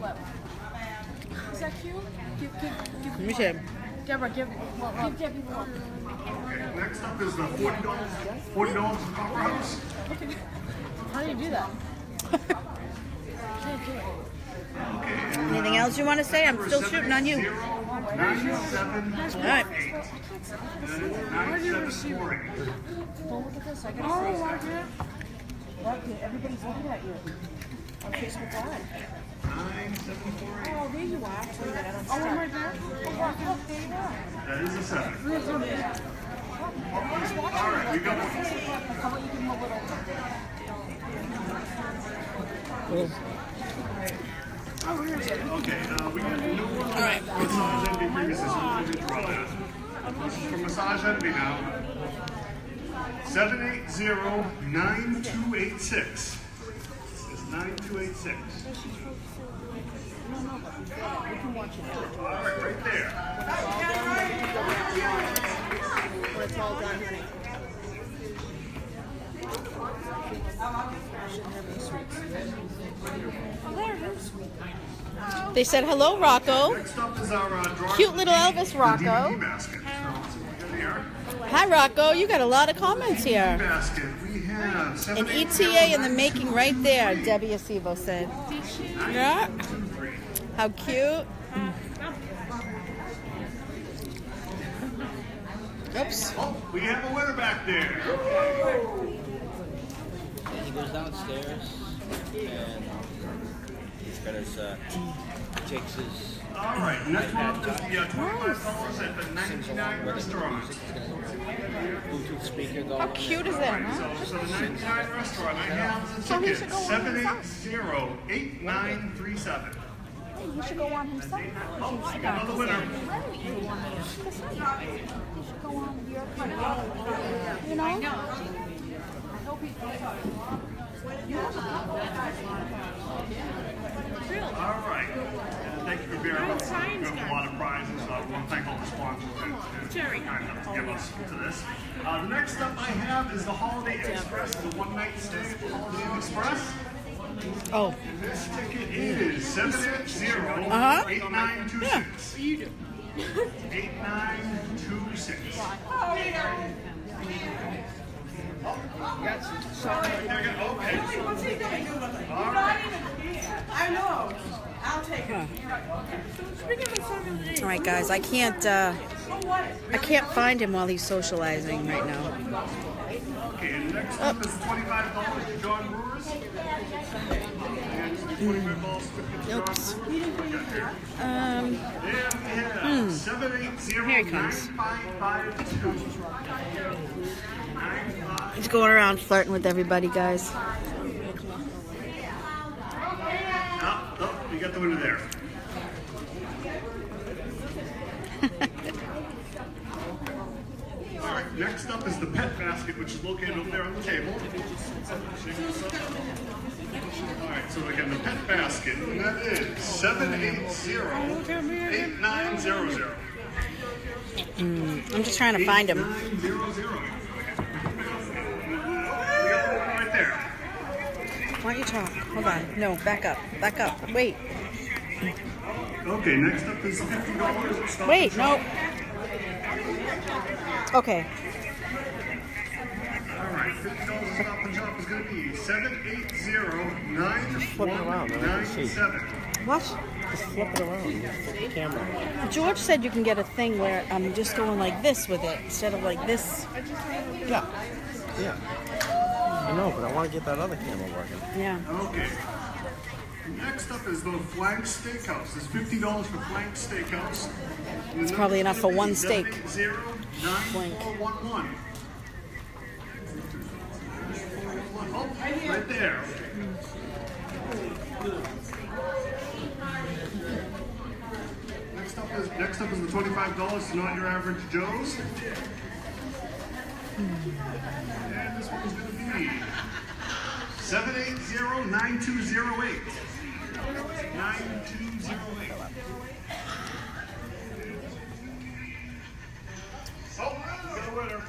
Is that cute? Give Let me see. Deborah, give Debbie the lip. Okay, next up is the $40 for Copper House. How do you do that? Anything else you want to say? I'm still shooting on you. 9748. Where do you receive it? Well, look at this. I got to say something. Everybody's looking at you on Facebook Live. 9748. Oh, there you are. Actually, I don't see right there. Oh, look, there you are. That is a 7. Just watch All right, we got one. How about you give him a little... Oh, where is it? Okay, we got a new one. All right. Massage Envy previously, so we'll just draw that. This is from Massage Envy now. 780-9286. It's 9286. All right, right there. When it's all done, honey. They said hello, Rocco. Next up is our Cute little Elvis Rocco. basket. Here. Hi, Rocco. You got a lot of comments here. Basket. We have An ETA in the making right there, Debbie Acebo said. Yeah. How cute. Oops. Oh, we have a winner back there. And he goes downstairs and he's got his, takes his. All right, next one up is the $25 at the 99 restaurant. Bluetooth speaker going. How cute is that, huh? So the 99 restaurant, I have the ticket, 780-8937. Hey, you should go on himself. Oh, I got another winner. You should go on your card. You know? I hope he... All right. Thank you for bearing with us. We have a lot of prizes. I want to thank all the sponsors that kind enough to give us to this. The next up I have is the Holiday Express, the one-night stay at the Holiday Inn Express. Oh. And this ticket is 780-8926. 8926. Okay. What's he doing? All right. I know. I'll take it. All right, guys. I can't find him while he's socializing right now. Okay, and next up is $25 to John Brewers. And $25 to Oops. And we have 780-9552. He's going around flirting with everybody, guys. Oh, we got the winner there. All right, next up is the pet basket, which is located over there on the table. All right, so again, the pet basket, and that is 780-8900. I'm just trying to find him. 8900. We got the one right there. Why don't you talk? Hold on. No, back up. Back up. Wait. Okay, next up is $50. Wait, no. Okay. $50 to stop the job is going to be 780-9197. What? Just flip it around. Flip the camera. George said you can get a thing where I'm just going like this with it instead of like this. Yeah. Yeah. I know, but I want to get that other camera working. Yeah. Okay. Next up is the Flank Steakhouse. It's $50 for Flank Steakhouse. It's probably enough for one steak. 780-9411. Oh, right there. Next up is the $25 to Not Your Average Joe's. And this one's going to be 780-9208. 9208. Oh, we got a winner.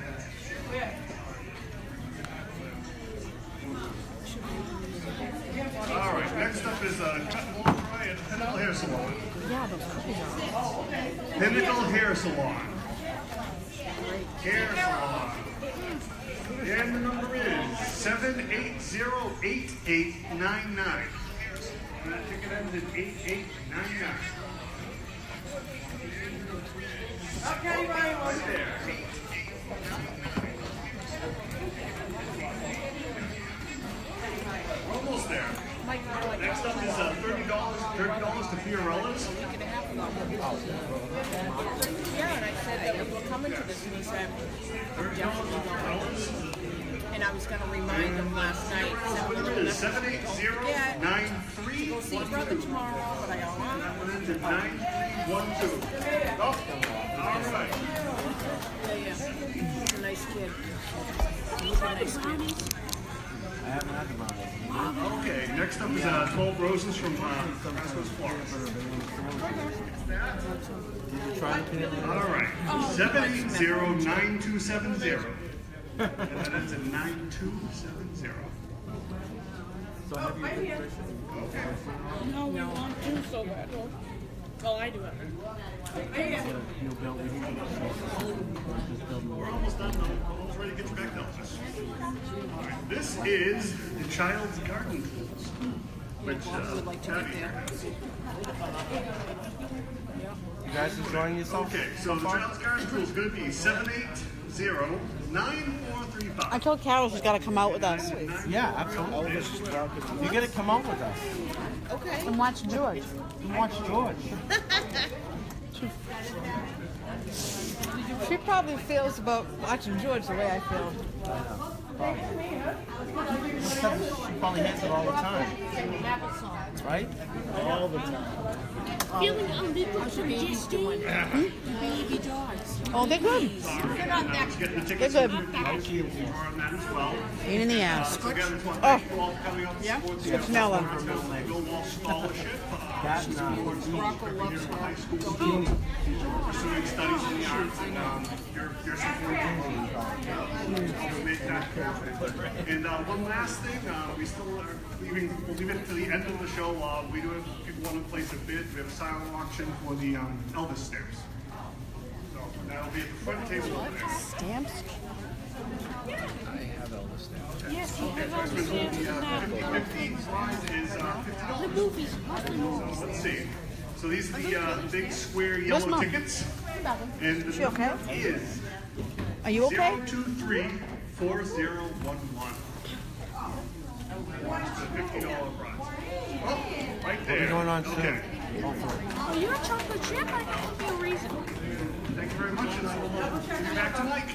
All right, next up is Cut and Blow Dry and Pinnacle Hair Salon. Yeah, those cookies are. Pinnacle Hair Salon. Hair Salon. And the number is 780-8899. And that ticket ends in 8899. Okay, right there. We're almost there. Next up is $30 to Fiorella's. Yeah, and I said that we were coming to this, and he said, I'm definitely going. And I was going to remind him last night. So 780-93. We'll see your brother tomorrow, but I don't want That one ends in 912. Oh, all right. Yeah. He's a nice kid. He's a nice kid. I haven't had the brownies. Okay, next up is 12 Roses from Pasco's Florida. Did you try it? All right, 780-9270. And that ends in 9270. So have you No, we want to so bad. Well, I do it. We're almost done. We're almost ready to get you back to Elvis. All right, this is the Child's Garden Tools, which You guys enjoying yourself? okay, so the Child's Garden Tools is going to be 780-9435. I told Carol she's got to come out with us Yeah, absolutely. You got to come out with us and watch George. and watch George. She probably feels about watching George the way I feel. She probably has it all the time. Right? All the time. Feeling a little congested. Baby dogs. Oh, they're good. They're not that Get the They're tickets good. on that as well. Pain in the ass. So again, it's one Oh. thank you all for coming out to support the It's Nella. Bill Wall Scholarship. That and Supports the high school students pursuing studies in the arts, and your support will make that happen. And one last thing, we still are we'll leave it to the end of the show. We do have people want to place a bid. We have a silent auction for the Elvis stairs. So that'll be at the front table over there. Stamps? Yes, he Okay, has so all the stamps the in that. 50 prize is The $50. movies. What's the movies? So let's see. So these are the big square yellow Mom? tickets. And the She okay? number is Are you okay? 023-4011. It's a $50 prize. Oh, right there. We're going on soon. Okay. Oh, you're a chocolate chip? I have no reason. Thank you very much, and I will see you back to Mike.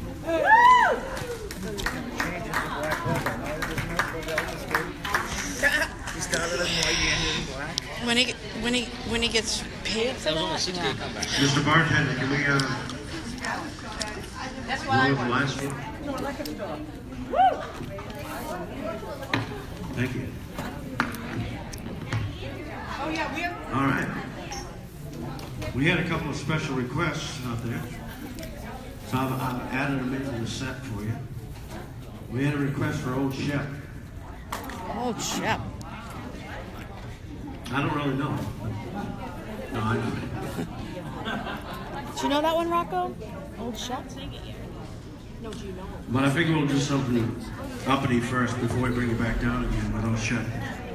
He started in white and ended in black. When he gets paid for that? Mr. Bartender, can we go with the last one? Thank you. All right. We had a couple of special requests out there, so I've added them into the set for you. We had a request for Old Shep. Oh, Shep. I don't really know. No, I know. Do you know that one, Rocco? Old Shep? But I figure we'll do something uppity first before we bring you back down again with those shut.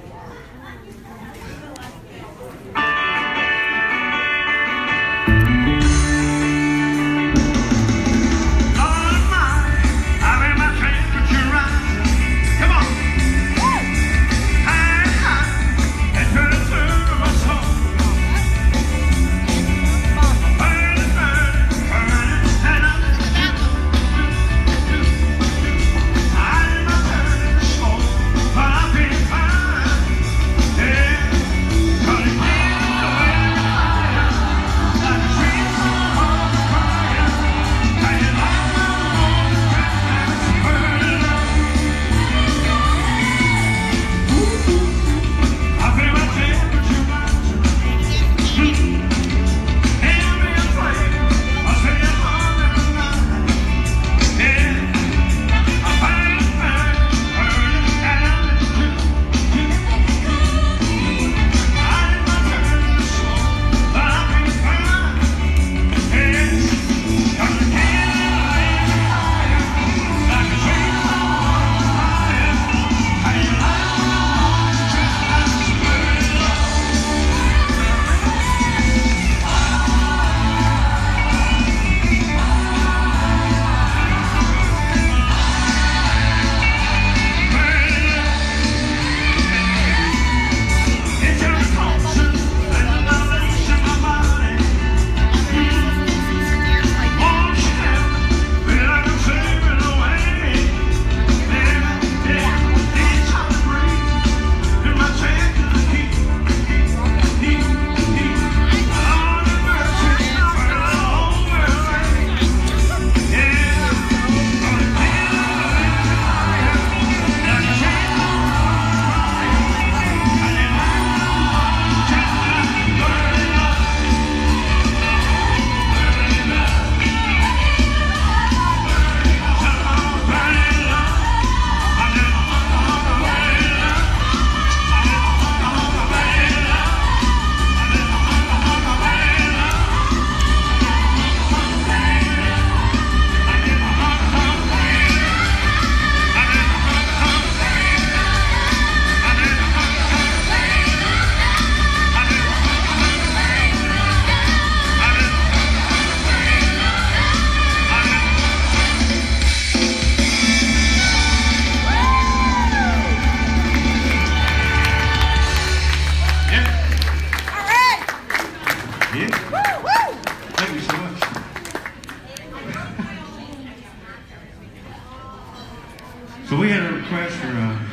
So we had a request for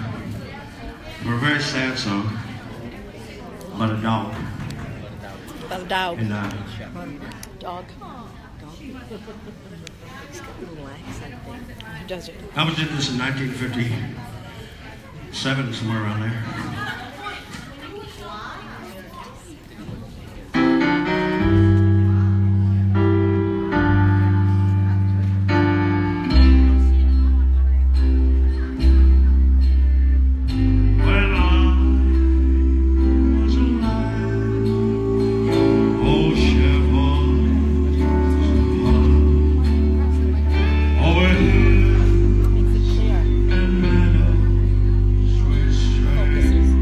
a very sad song about a dog. About a dog. And, Dog. He's got a little accent there. He does it. Elvis did this in 1957, somewhere around there. Makes it clear. Focuses.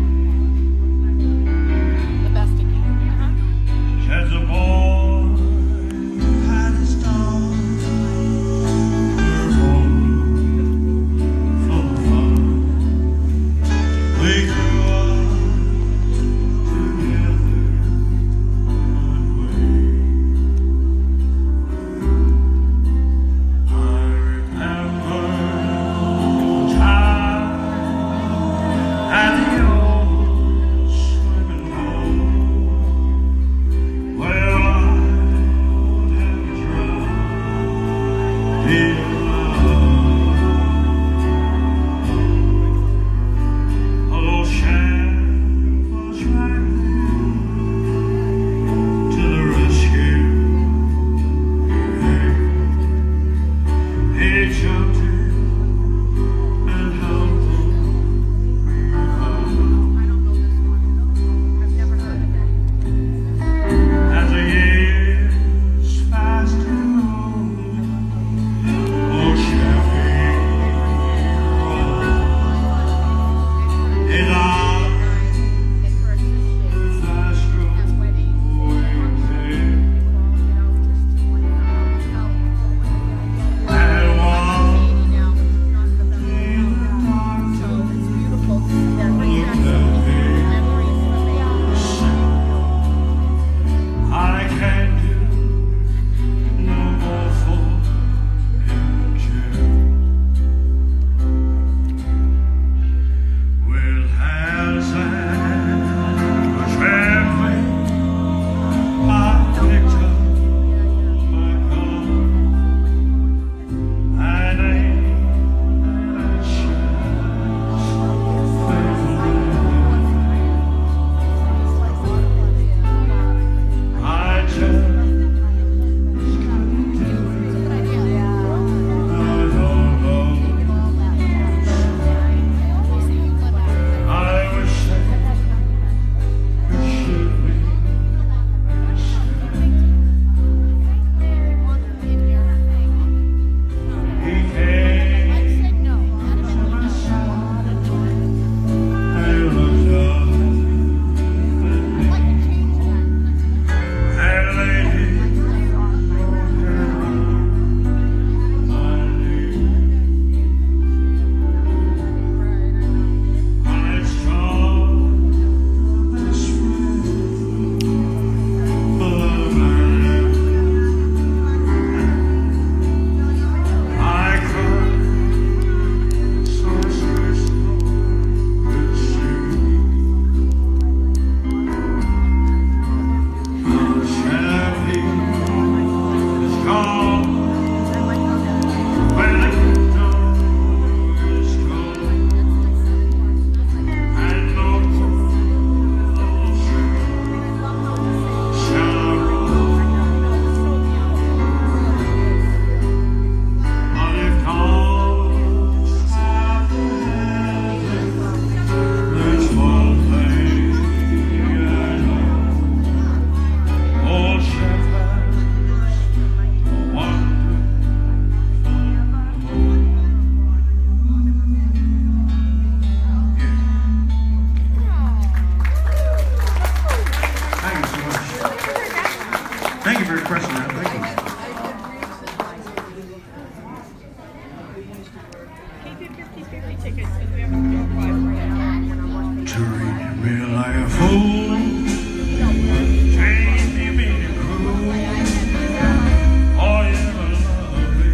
Treat me like a fool. Can't you be cruel? Oh, you ever love me?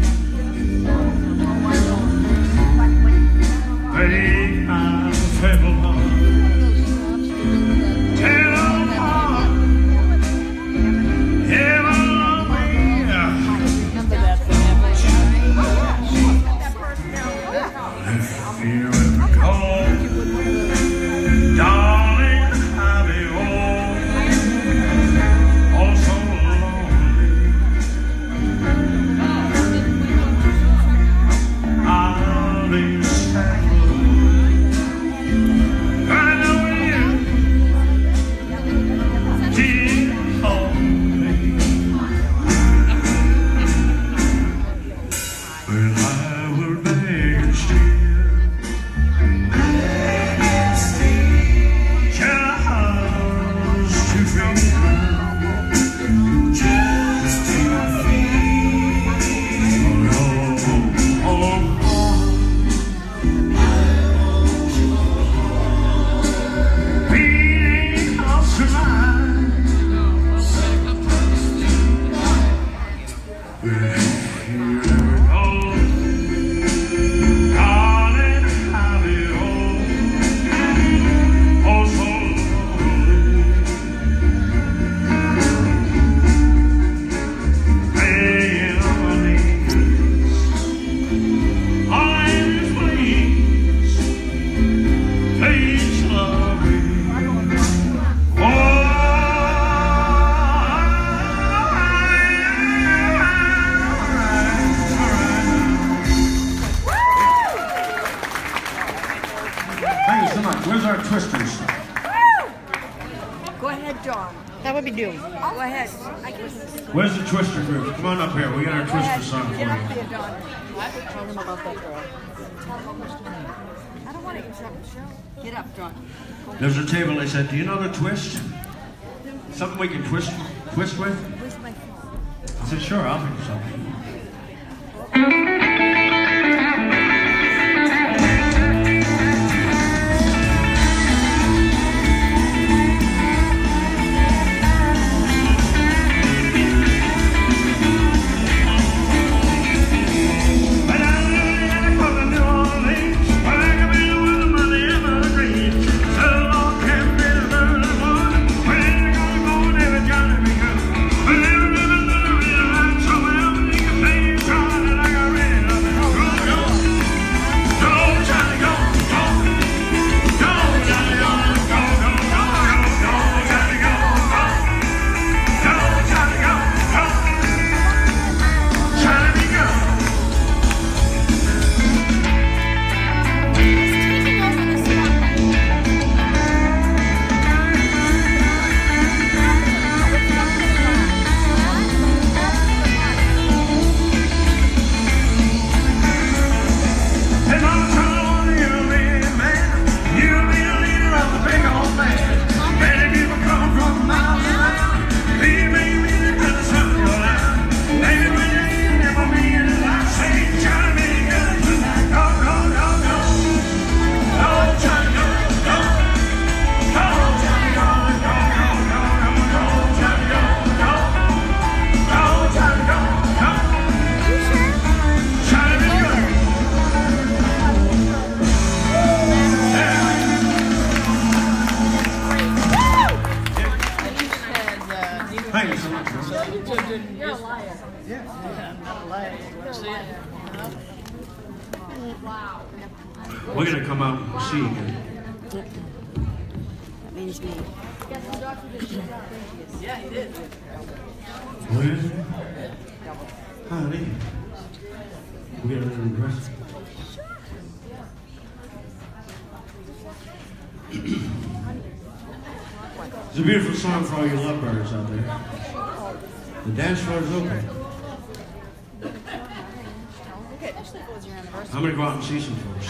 Break my feeble heart. Tell them all. Ever love me? If you ever call, darling, I'll be home. Oh, so lonely. I'll be sad. I know you did hold me. Well, I will beg and steal. Where's our twisters? Go ahead, Dawn. That would be due. Go ahead. Where's the twister group? Come on up here. We got our twister song for Get up you. there, Dawn. Tell them about that girl. I don't want to interrupt the show. Get up, Dawn. There's a table. They said, do you know the twist? Something we can twist with? Where's my phone? I said, sure, I'll think of something. We're going to come out and see you. That means me. Yeah, he did. Where is it? Honey. We got another dress. It's a beautiful song for all you lovebirds out there. The dance floor is open. I'm going to go out and see some folks.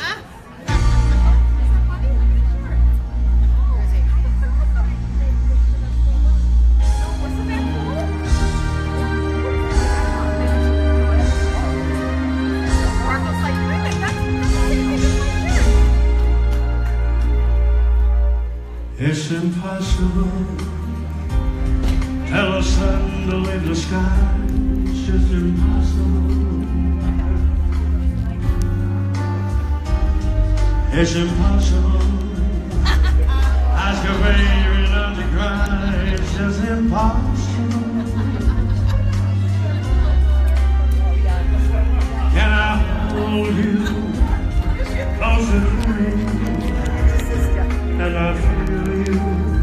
It's impossible. Tell the sun to leave the sky. It's just impossible. It's impossible. Ask a baby not to cry. It's just impossible. Can I hold you closer to me? And I feel you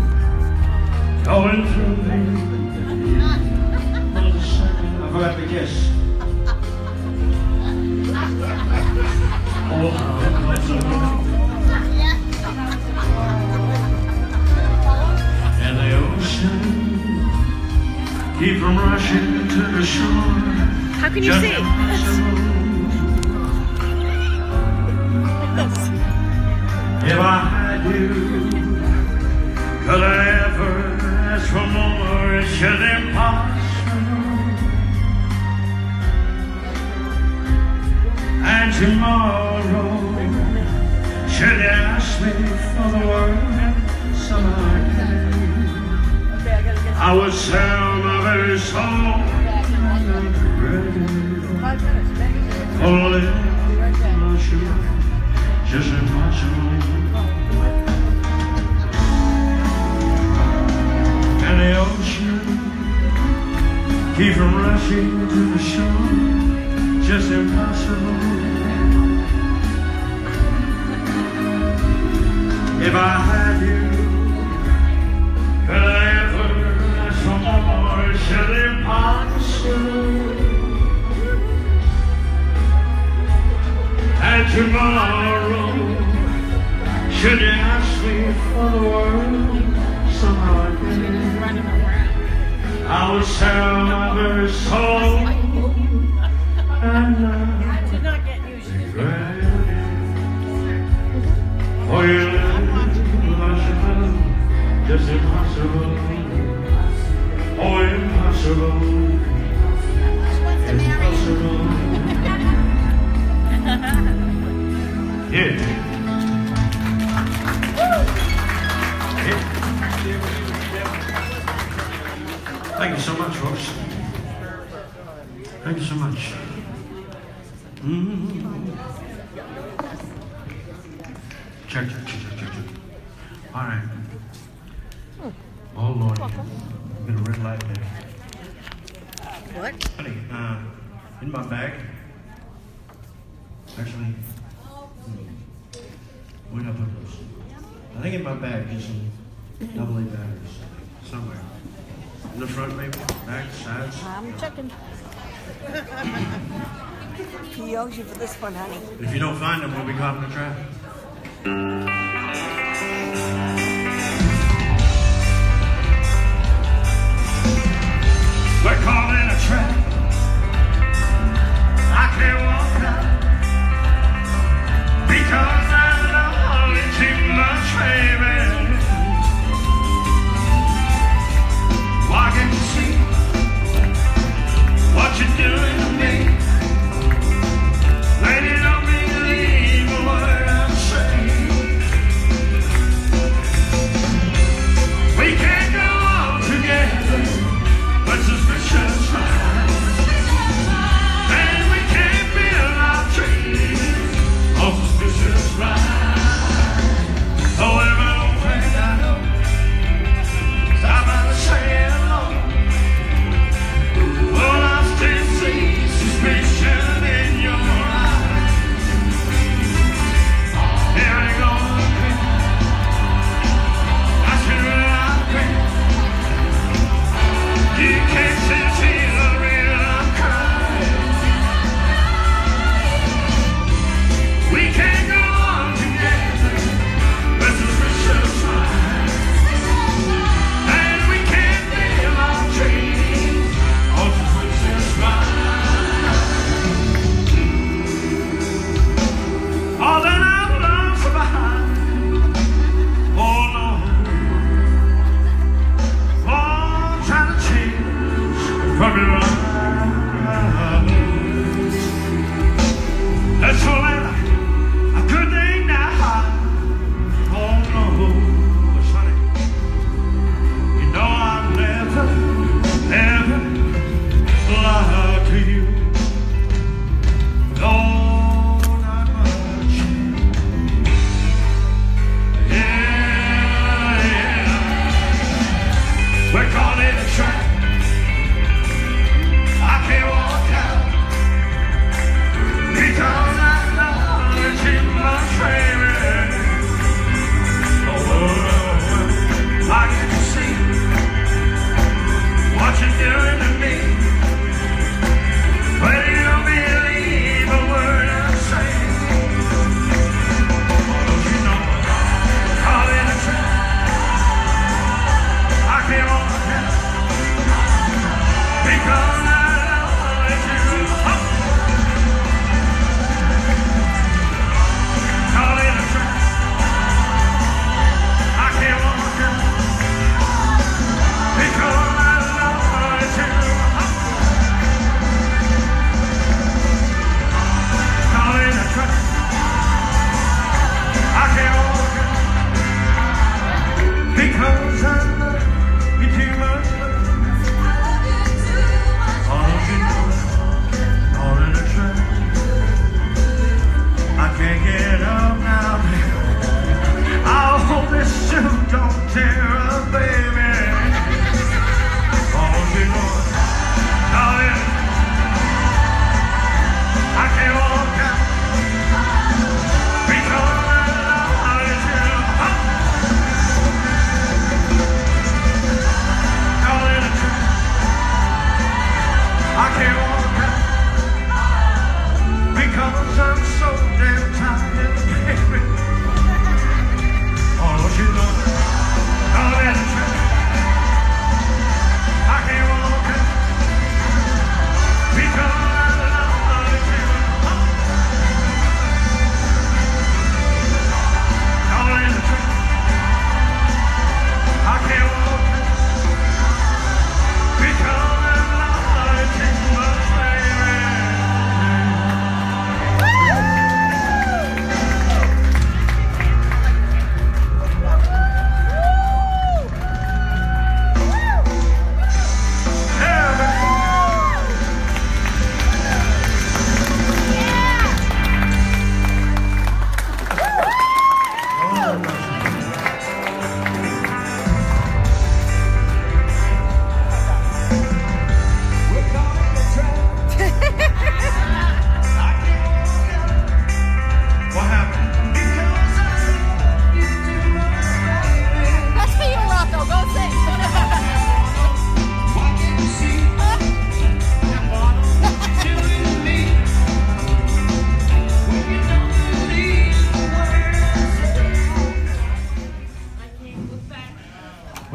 going through me. Hold a second. I forgot to kiss. Oh, and the ocean keep from rushing to the shore. How can you see? If I had you, could I ever ask for more? It's just impossible. And tomorrow, should you ask me for the world, somehow I can. I would sell my very soul. Only impossible, just impossible. And the ocean keep from rushing to the shore, just impossible. If I had you, could I ever ask for more? It's just impossible. And tomorrow, should you ask me for the world, somehow I can. I would sell my very soul, and regret. For you live without your love, just impossible. Oh, impossible. Impossible. Yeah. Yeah. Thank you so much, folks. Thank you so much. Check. All right. Oh, Lord. I've been a red light there. What? Honey, in my bag. Actually, where'd I put those? I think in my bag is some AA batteries somewhere. In the front, maybe? Back, sides? I'm checking. He owes you for this one, honey. If you don't find them, we'll be caught in the trap. We're caught in a trap. I can't walk out because I love you too much, baby. Why can't you see what you're doing to me? Lady, don't believe a word I'm saying.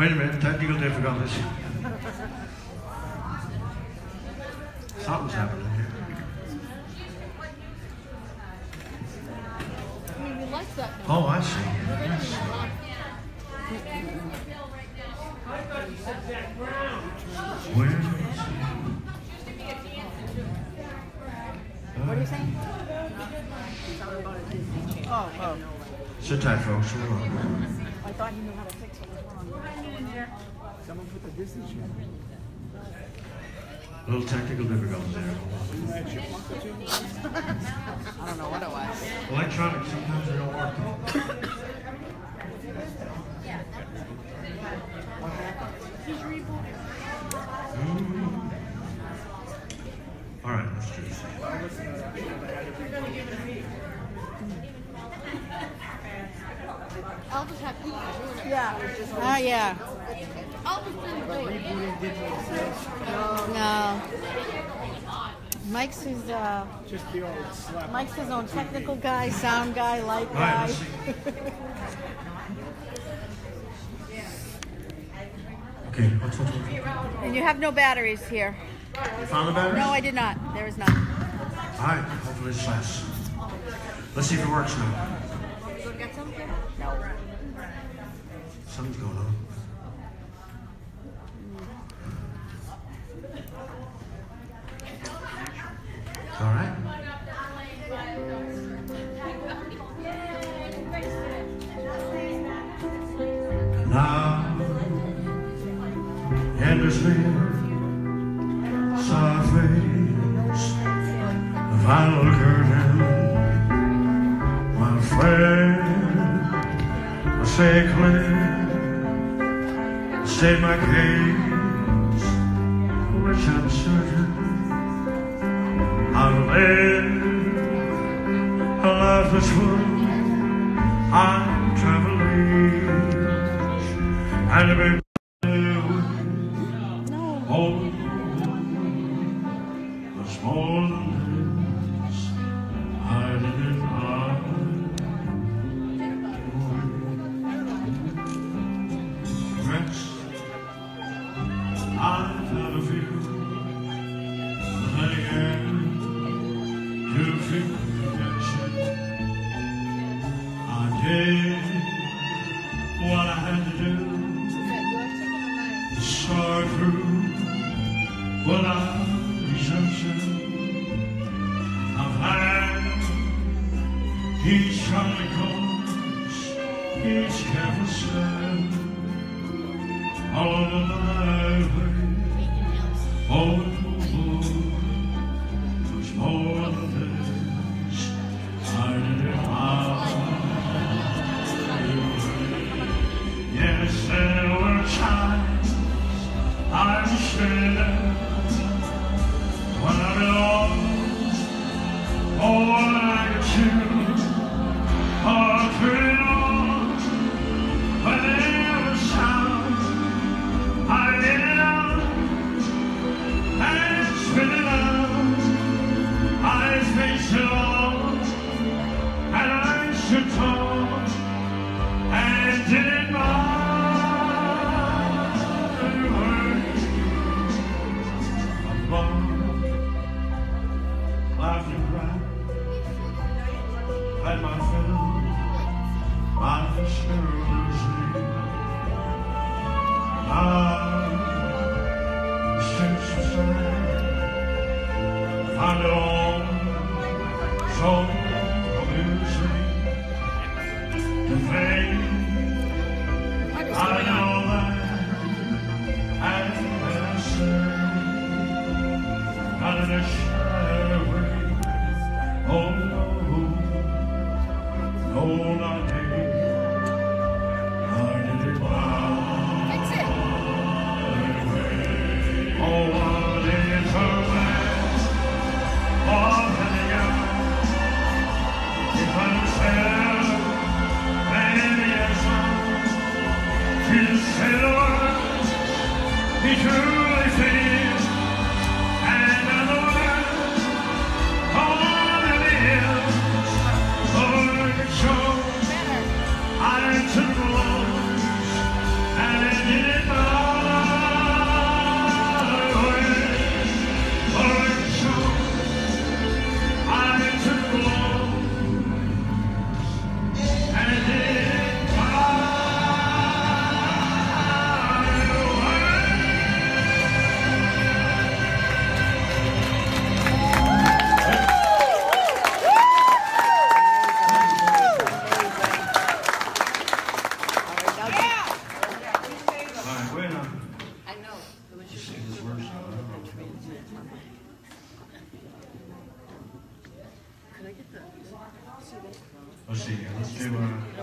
Wait a minute, technical difficulties. Something's happening here. I mean, we like that. Oh, I see. I see. Where is What are you saying? Oh. Sit tight, folks. Hold on. I thought he knew how to fix what was wrong. Someone put the Disney channel. Little technical difficulties there. I don't know what it was. Electronics, sometimes they don't work. All right, let's do this. Elvis had people doing it. Yeah. Oh, yeah. Elvis didn't do it. Rebooting didn't exist. No. Mike's his, Just the old slap. Mike's his own technical guy, sound guy, light All right, guy. let's see. Okay, what's And you have no batteries here. You found the batteries? No, I did not. There is none. All right, hopefully this lasts. Let's see if it works now. You go get some? Something's going on. All right. Now, endlessly, soft fades, the final curtain, my friend, I say clear, I state my case, which I'm certain I've lived a life that's full. I'm traveling and I've been oh, there's more than this. I didn't rest. I've had a few, but then again, to feel connection. I did what I had to do. Start through without resumption. I've had each charming course, each careful step along the highway. Oh, much more than this. I did it my way. Yes, there were times I was there when I belonged, all I could choose, all through it all. When there was time, I laid it out and spit it out. I faced it all, and I stood tall and did it my laughed and cried, had my fill, my sparrows sing. I since the sun, find it all so amusing to think I know that, and I say, not in a shy way. Oh no, not me. I did it my way. Oh, what is a man of having out? If I'm sad, maybe it's on. To say the words he truly feels, and other words on the hills. I took the loans and I did it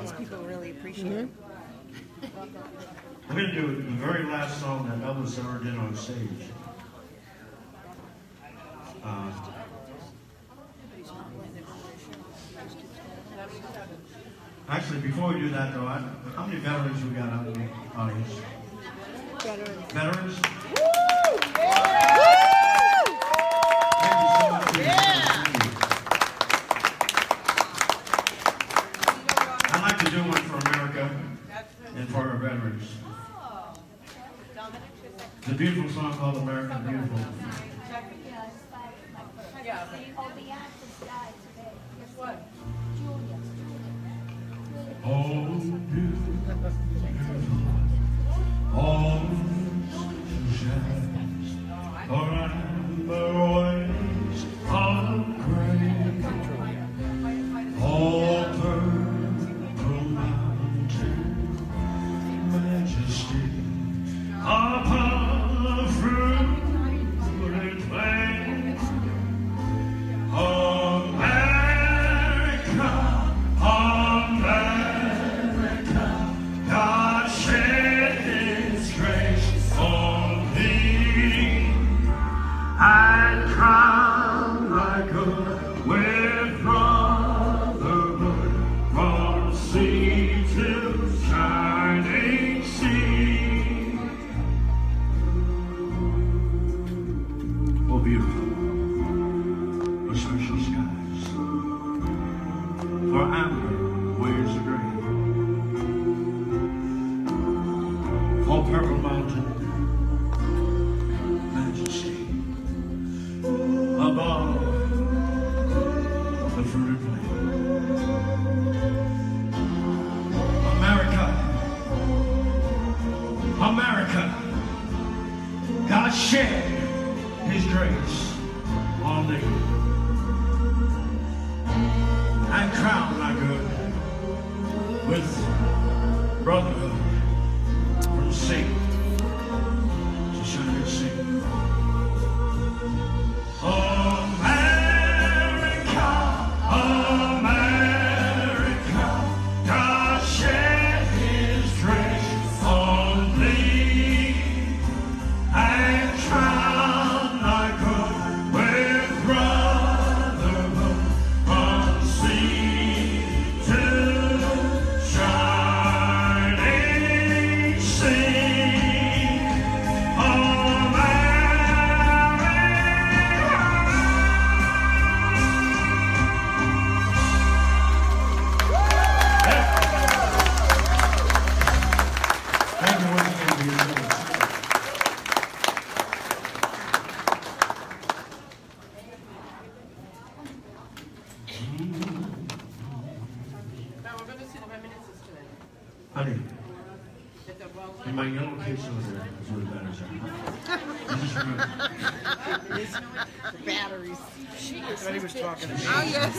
Those people really appreciate it. I'm going to do the very last song that Elvis ever did on stage. Actually, before we do that, though, how many veterans we got out in the audience? Veterans. Veterans? Woo! Yeah! Thank you so much. Yeah! I'd like to do one for America and for our veterans. It's a beautiful song called American Beautiful. Oh, all shines around the ways of grace, all purple mountain majesty upon the fruited plain. America, America, God shed His grace on thee, and crowned thy good with brotherhood from sea to shining sea. Oh, beautiful, the special skies, for amber waves the gray, for purple mountain majesty above the fruited plain. America, America, God shed His grace on thee, and crown thy good with brotherhood from sea to shining sea. America, America, God shed His grace on thee, and crown thy good with brotherhood from sea to shining sea. Thank you once again for your service. Now we're going to see the reminiscences today. Honey, in my yellow case over there is where the batteries are. Batteries. He was talking to me. Oh, yes.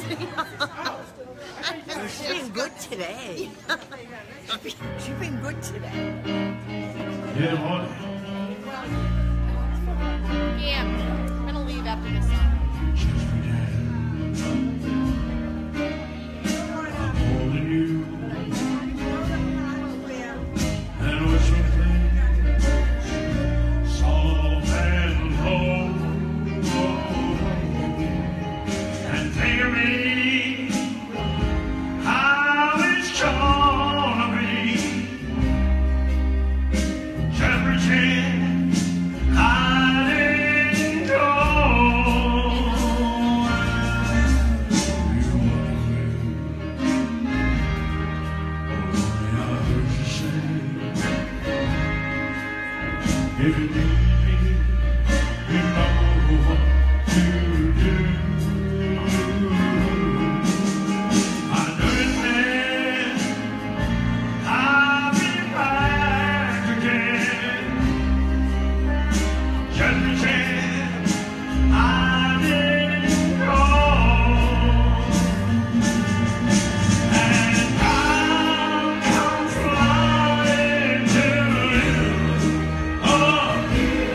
She's been good today. She's been good today. Yeah, Lord. Yeah, I'm gonna leave after this song. Just pretend I'm holding you, and with some things soft and whole, and think of me how it's gonna be. Just pretend I didn't go. If you need me, you know what to do. I know it then, I'll be back again. Just pretend I didn't go. And I'll come flying to you. Oh,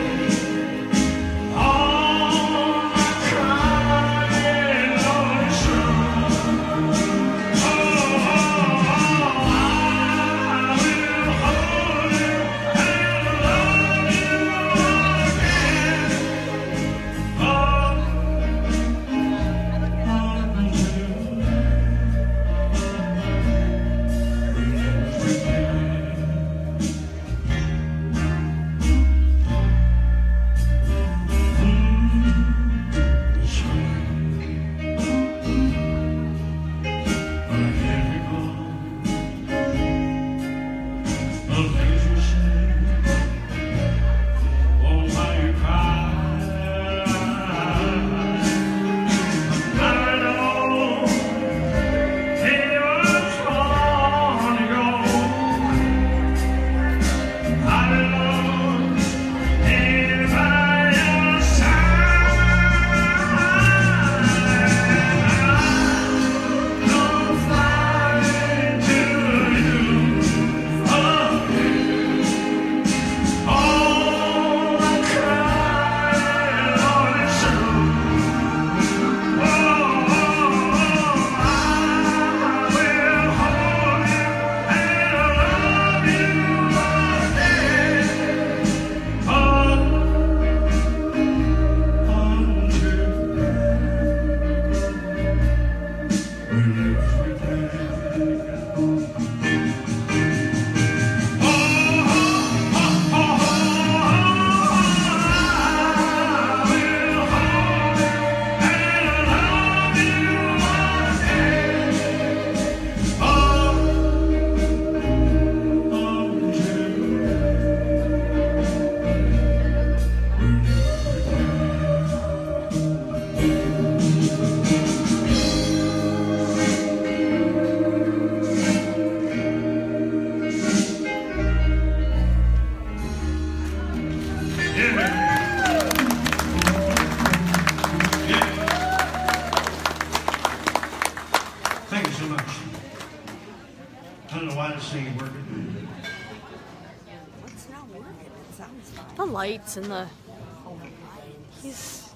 glad to see you working. What's not working? It sounds fine. The lights and the. He's.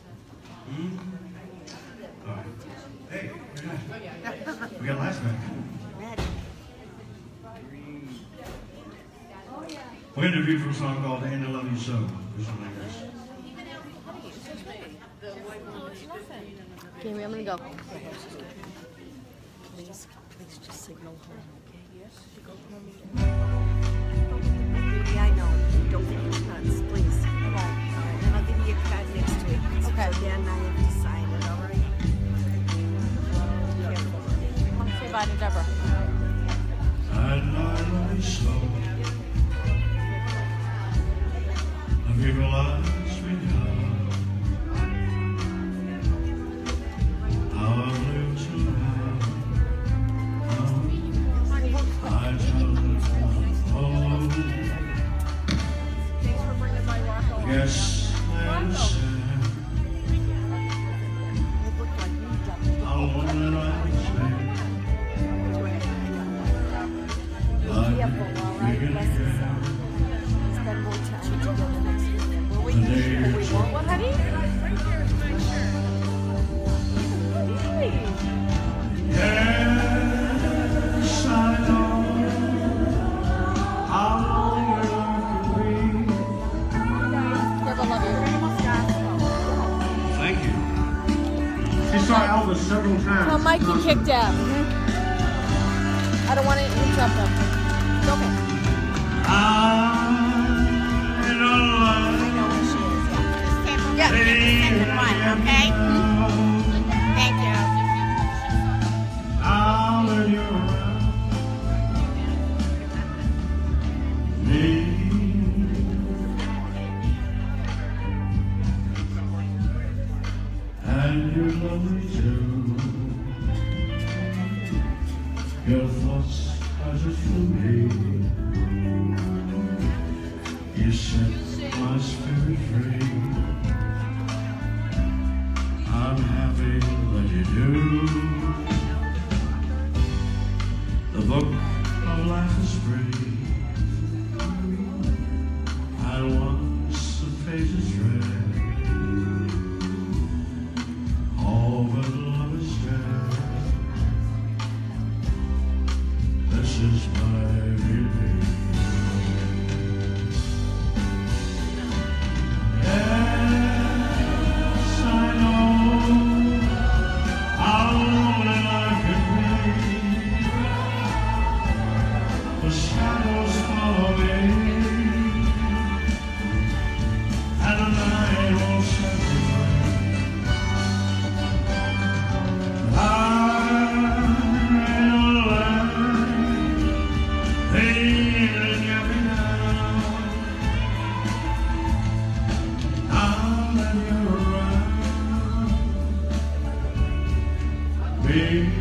All right. Hey, very nice. We got lights back. Ready. We're going to review from a song called Ain't I Love You So, or something like this. Jamie, I'm gonna go. Please just signal home. Yeah, I know. Don't think it's nuts, please. Come on. And I'll give you a card next week. Okay. So Dan and I have to sign it, all right? I want to say bye to Deborah. And I love you so. I realize me now. How I've lived so long. I tell you, oh, Thanks for bringing my rock over. yes, I understand. How long that I was Be careful, all right? Bless yourself. Spend more time together next weekend. Will we? the What, honey? yes, I know how long it can be. Deborah, love you. Thank you. She saw Elvis several times. Tell Mike you kicked ass. I don't want to interrupt him. It's okay. I'm in love. Yeah, second one, okay? Thank you. Now that you're around me, and you love me too. Your thoughts are just for me. You set my spirit free. I'm happy that you do. The book of life is free, and once the page is read, all but love is dead. This is my belief. Yes, I know how lonely life can be. The shadows follow me, and the night won't set me free. I'm in a land, leaning every now. Now that you're around me.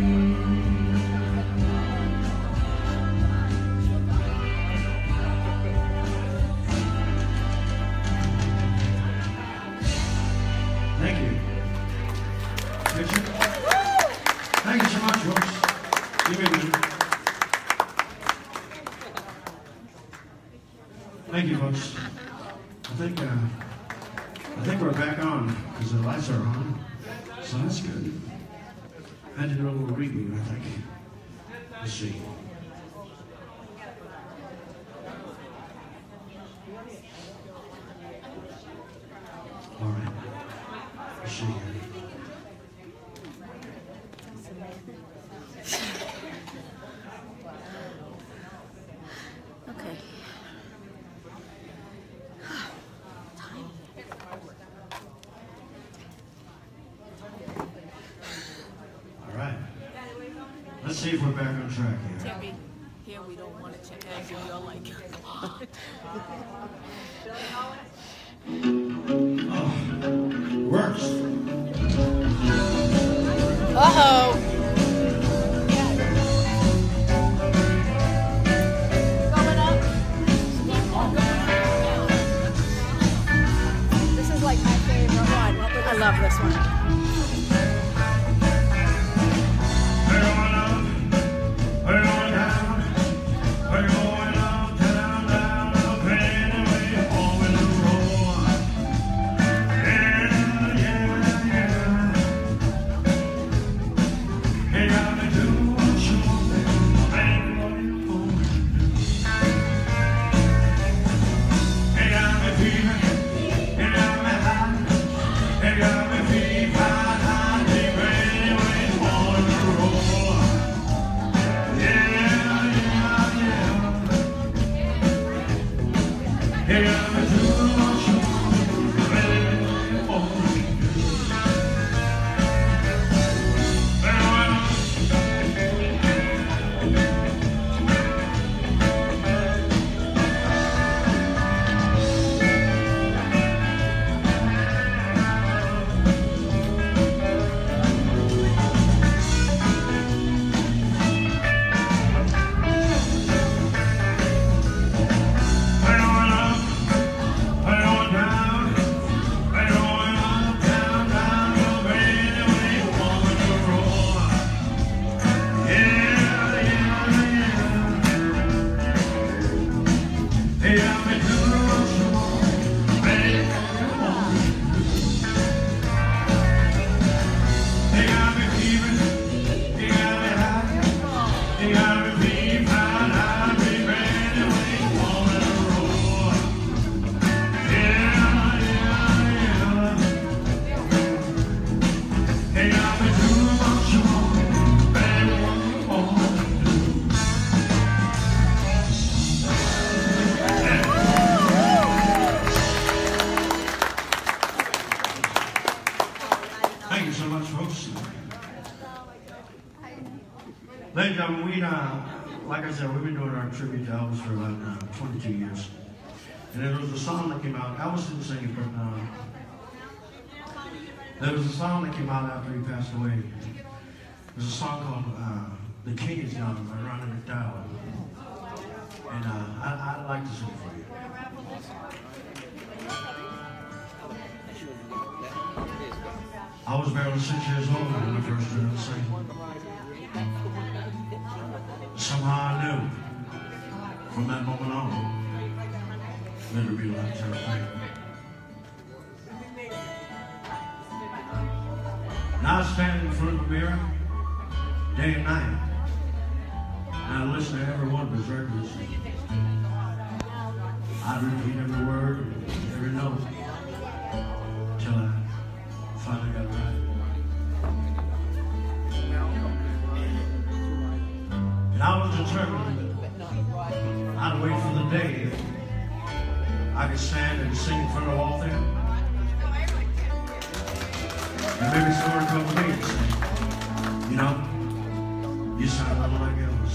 Thank you. Richard. Thank you so much, folks. Give me a minute. Thank you, folks. I think we're back on because the lights are on, so that's good. I had to do a little reboot, I think. Let's see. All right. Let's see here. Okay. All right. Let's see if we're back on track here. Timmy, here we don't want to check as you're like. Oh, works. Uh-oh. Going up. This is like my favorite one. I love this one. We're going up, we're going down, like I said, we've been doing our tribute to Elvis for about 22 years. And there was a song that came out, Elvis didn't sing it, but there was a song that came out after he passed away. There's a song called The King Is Young by Ronnie McDowell. And I'd like to sing it for you. I was barely 6 years old when I first heard him sing. Somehow I knew, from that moment on, that it'd be a lifetime thing. Now I stand in front of the mirror, day and night, and I listen to every one of his records. I repeat every word, every note, till I finally got it right. And I was determined I'd wait for the day that I could stand and sing in front of all them. And maybe someone come to me and say, you know, you sound a little like Elvis.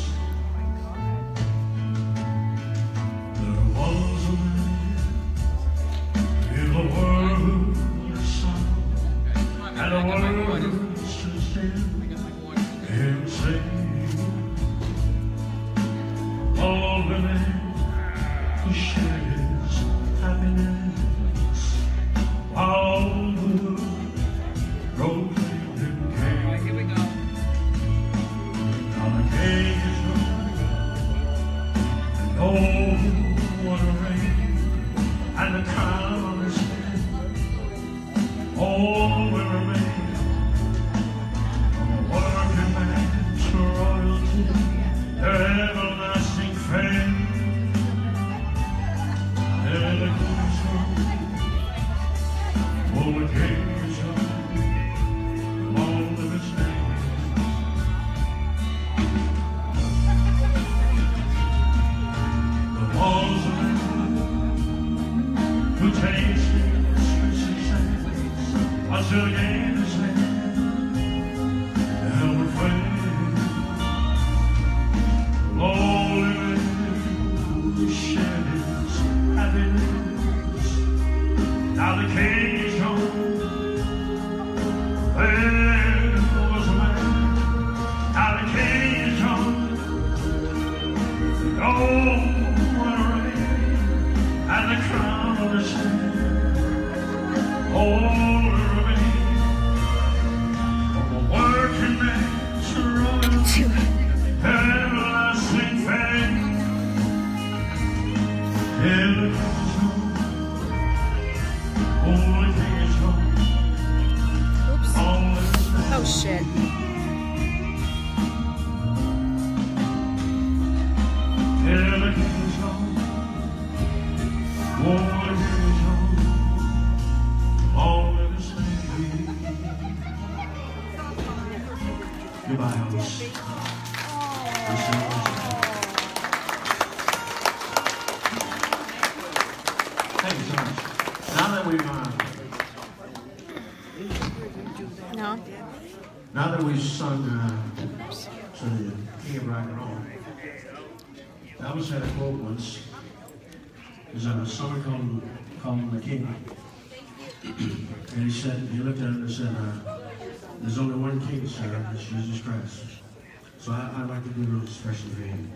There was a man in the world who sung, and the world stood still and sang. All the men who shared his happiness, while the road came. Here we go. Now the king is gone, and no one reign, and the crown on his head, all will remain. From a working man to royalty, their everlasting fame. And the king is gone, oh, the king is gone, long live his name. There was a man who tasted sweet success until he gained his hand, and would fade. The lonely man who shared his happiness, now the king is gone. There was a man, now the king is gone. No one reign, and the crown of his head, all will remain. From a working man to royalty, everlasting fame. And the king is gone, oh, the king is gone. Oh shit. Yeah, the king is gone, oh, the king is gone, long live his name. Goodbye, Elvis. Thank you so much. Now that we've No? now that we've sung to the King of Rock and Roll, Elvis had a quote once. There's a song called The King. And he said, he looked at it and said, there's only one king, sir, and it's Jesus Christ. So I'd like to do a little special for you.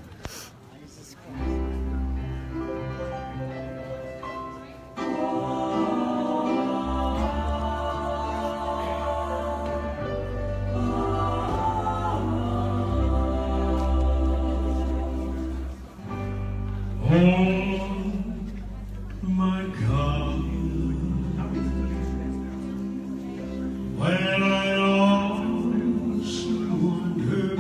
Oh my God, when I lost wonder,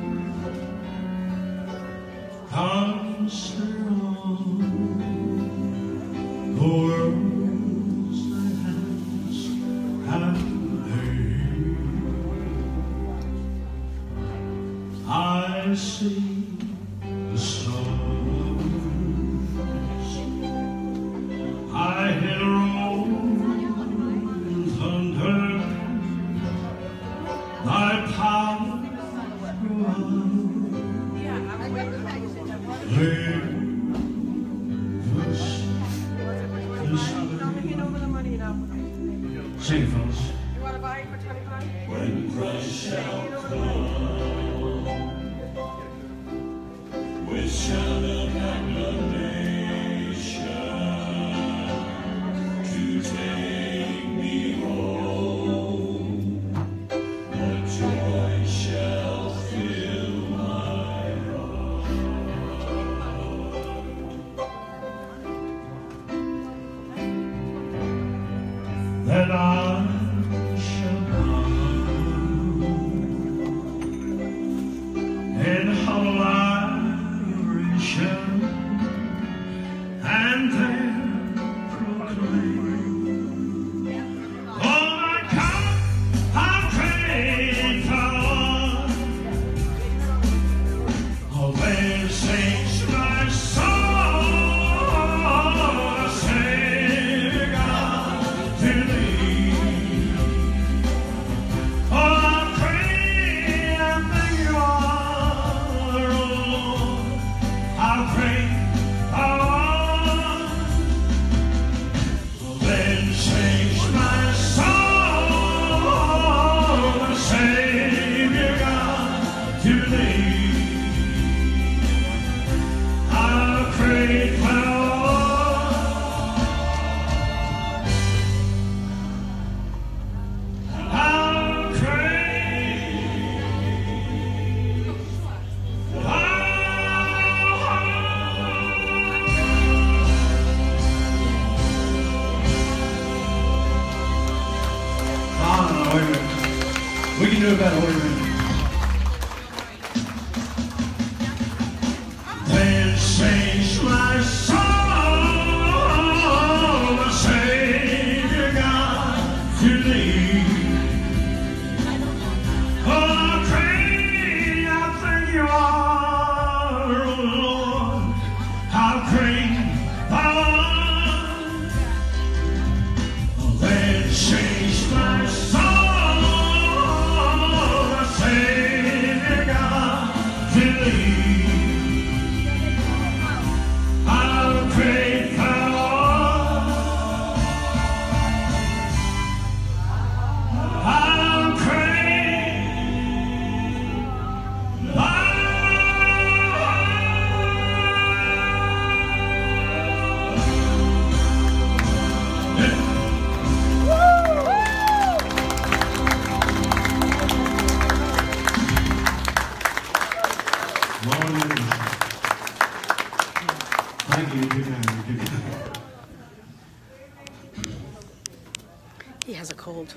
consider all the worlds that have made. I see the stars. I hear rolling thunder, thy power Sing it, fellas. You want to buy it for 25? When Christ shall come with shout of acclamation to take me home, what joy shall fill my heart. That I shall come in humble adoration and then proclaim, oh my God, how great thou art. Oh, when sings my soul, Savior God, to thee. Oh, how great I think you are, oh Lord, how great thou art. Oh, then sings my soul, Savior God, to thee. How great thou art. How great thou art. Wait a minute. We can do it better. Wait a minute. Then sings my soul, Savior God, to thee. Oh, how great I think you are, oh Lord, how great thou art. Oh, then sings my soul, Savior God, to thee. How great thou art. How great thou art. Lord, thank you. Good night. Good night. He has a cold.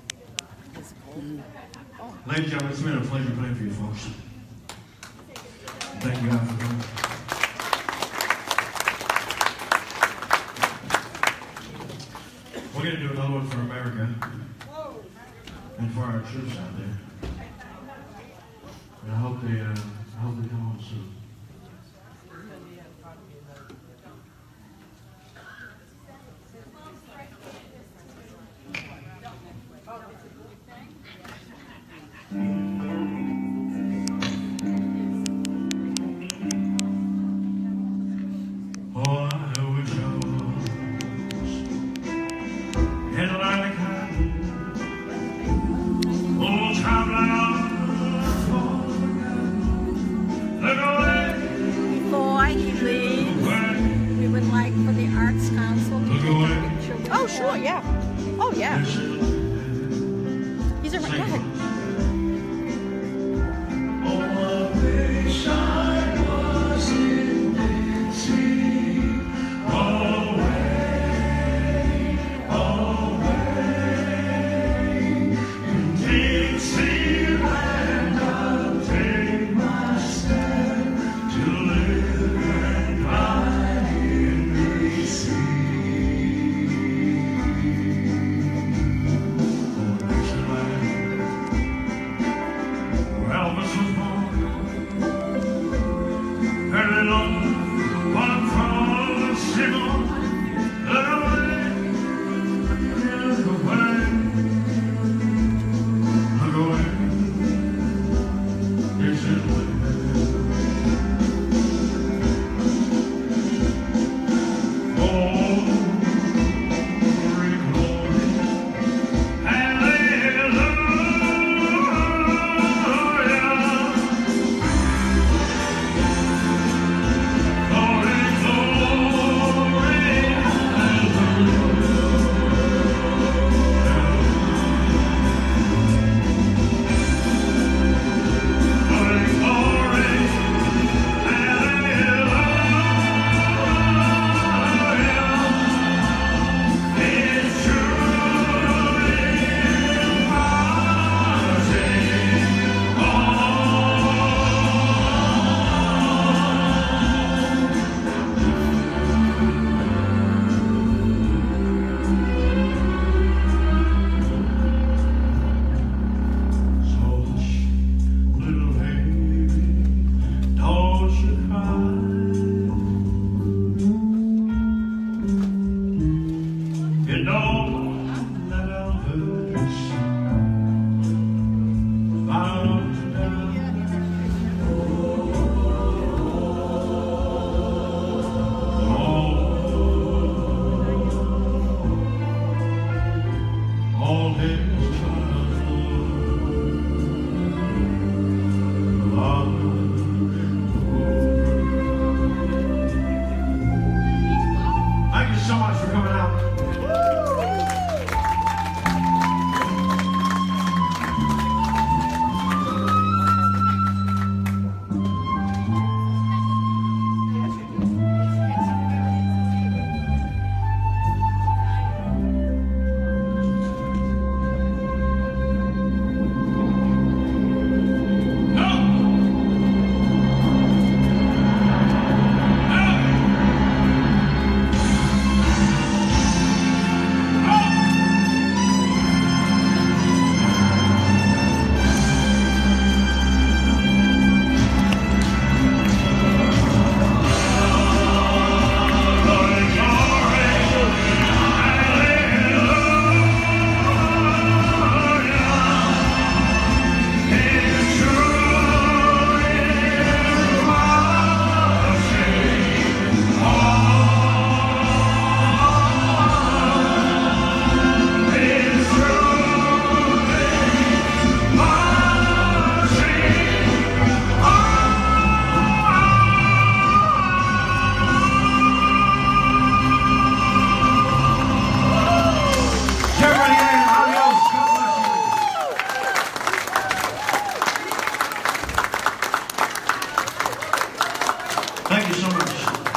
Ladies and gentlemen, it's been a pleasure playing for you folks. Thank you God for coming. We're going to do another one for America and for our troops out there. And I hope they come home soon. Oh, I wish I was in like oh, traveling on look away. Before he leaves, we would like for the Arts Council to take a picture with Oh, sure, yeah. Oh, yeah. He's a go ahead. Oh, I wish I was in Dixie. Dixieland, I'll take my stand to live and die in D.C. Where Elvis was born, early long, one from the single, look away, look away. Look away, it's in the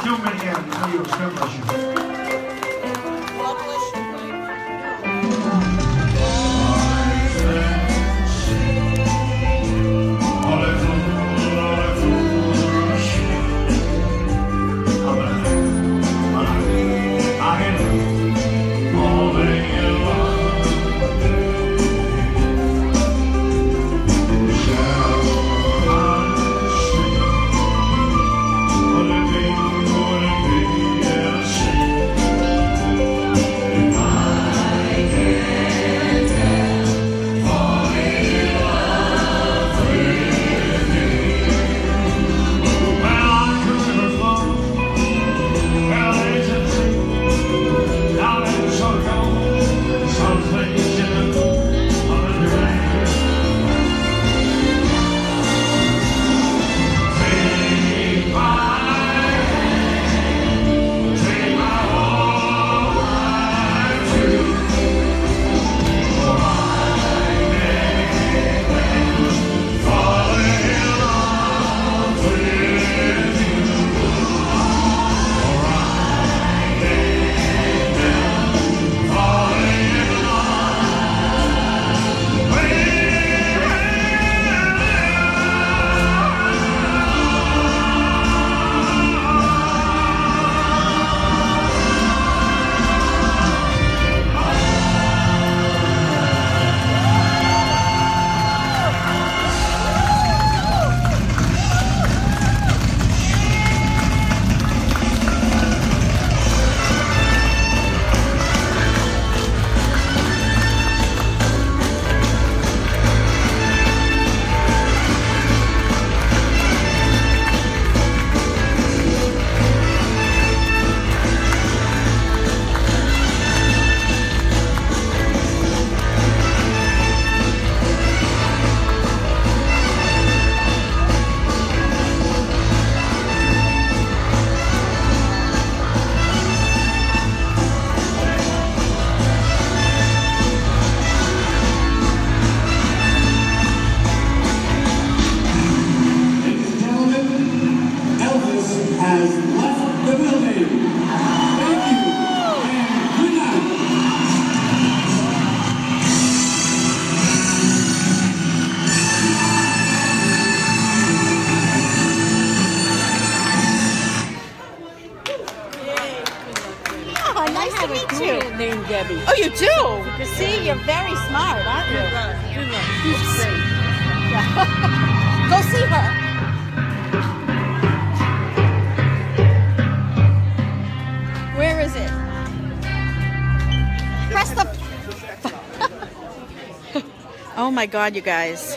Still many hands. God bless you. Named Debbie. Oh, you do? See, you're very smart, aren't you? Good luck. She's great. Yeah. Go see her. Where is it? Press the... Oh my God, you guys.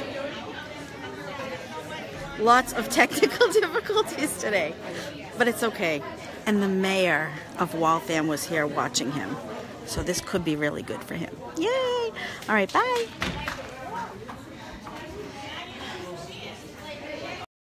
Lots of technical difficulties today, but it's okay. And the mayor of Waltham was here watching him. So this could be really good for him. Yay! All right, bye.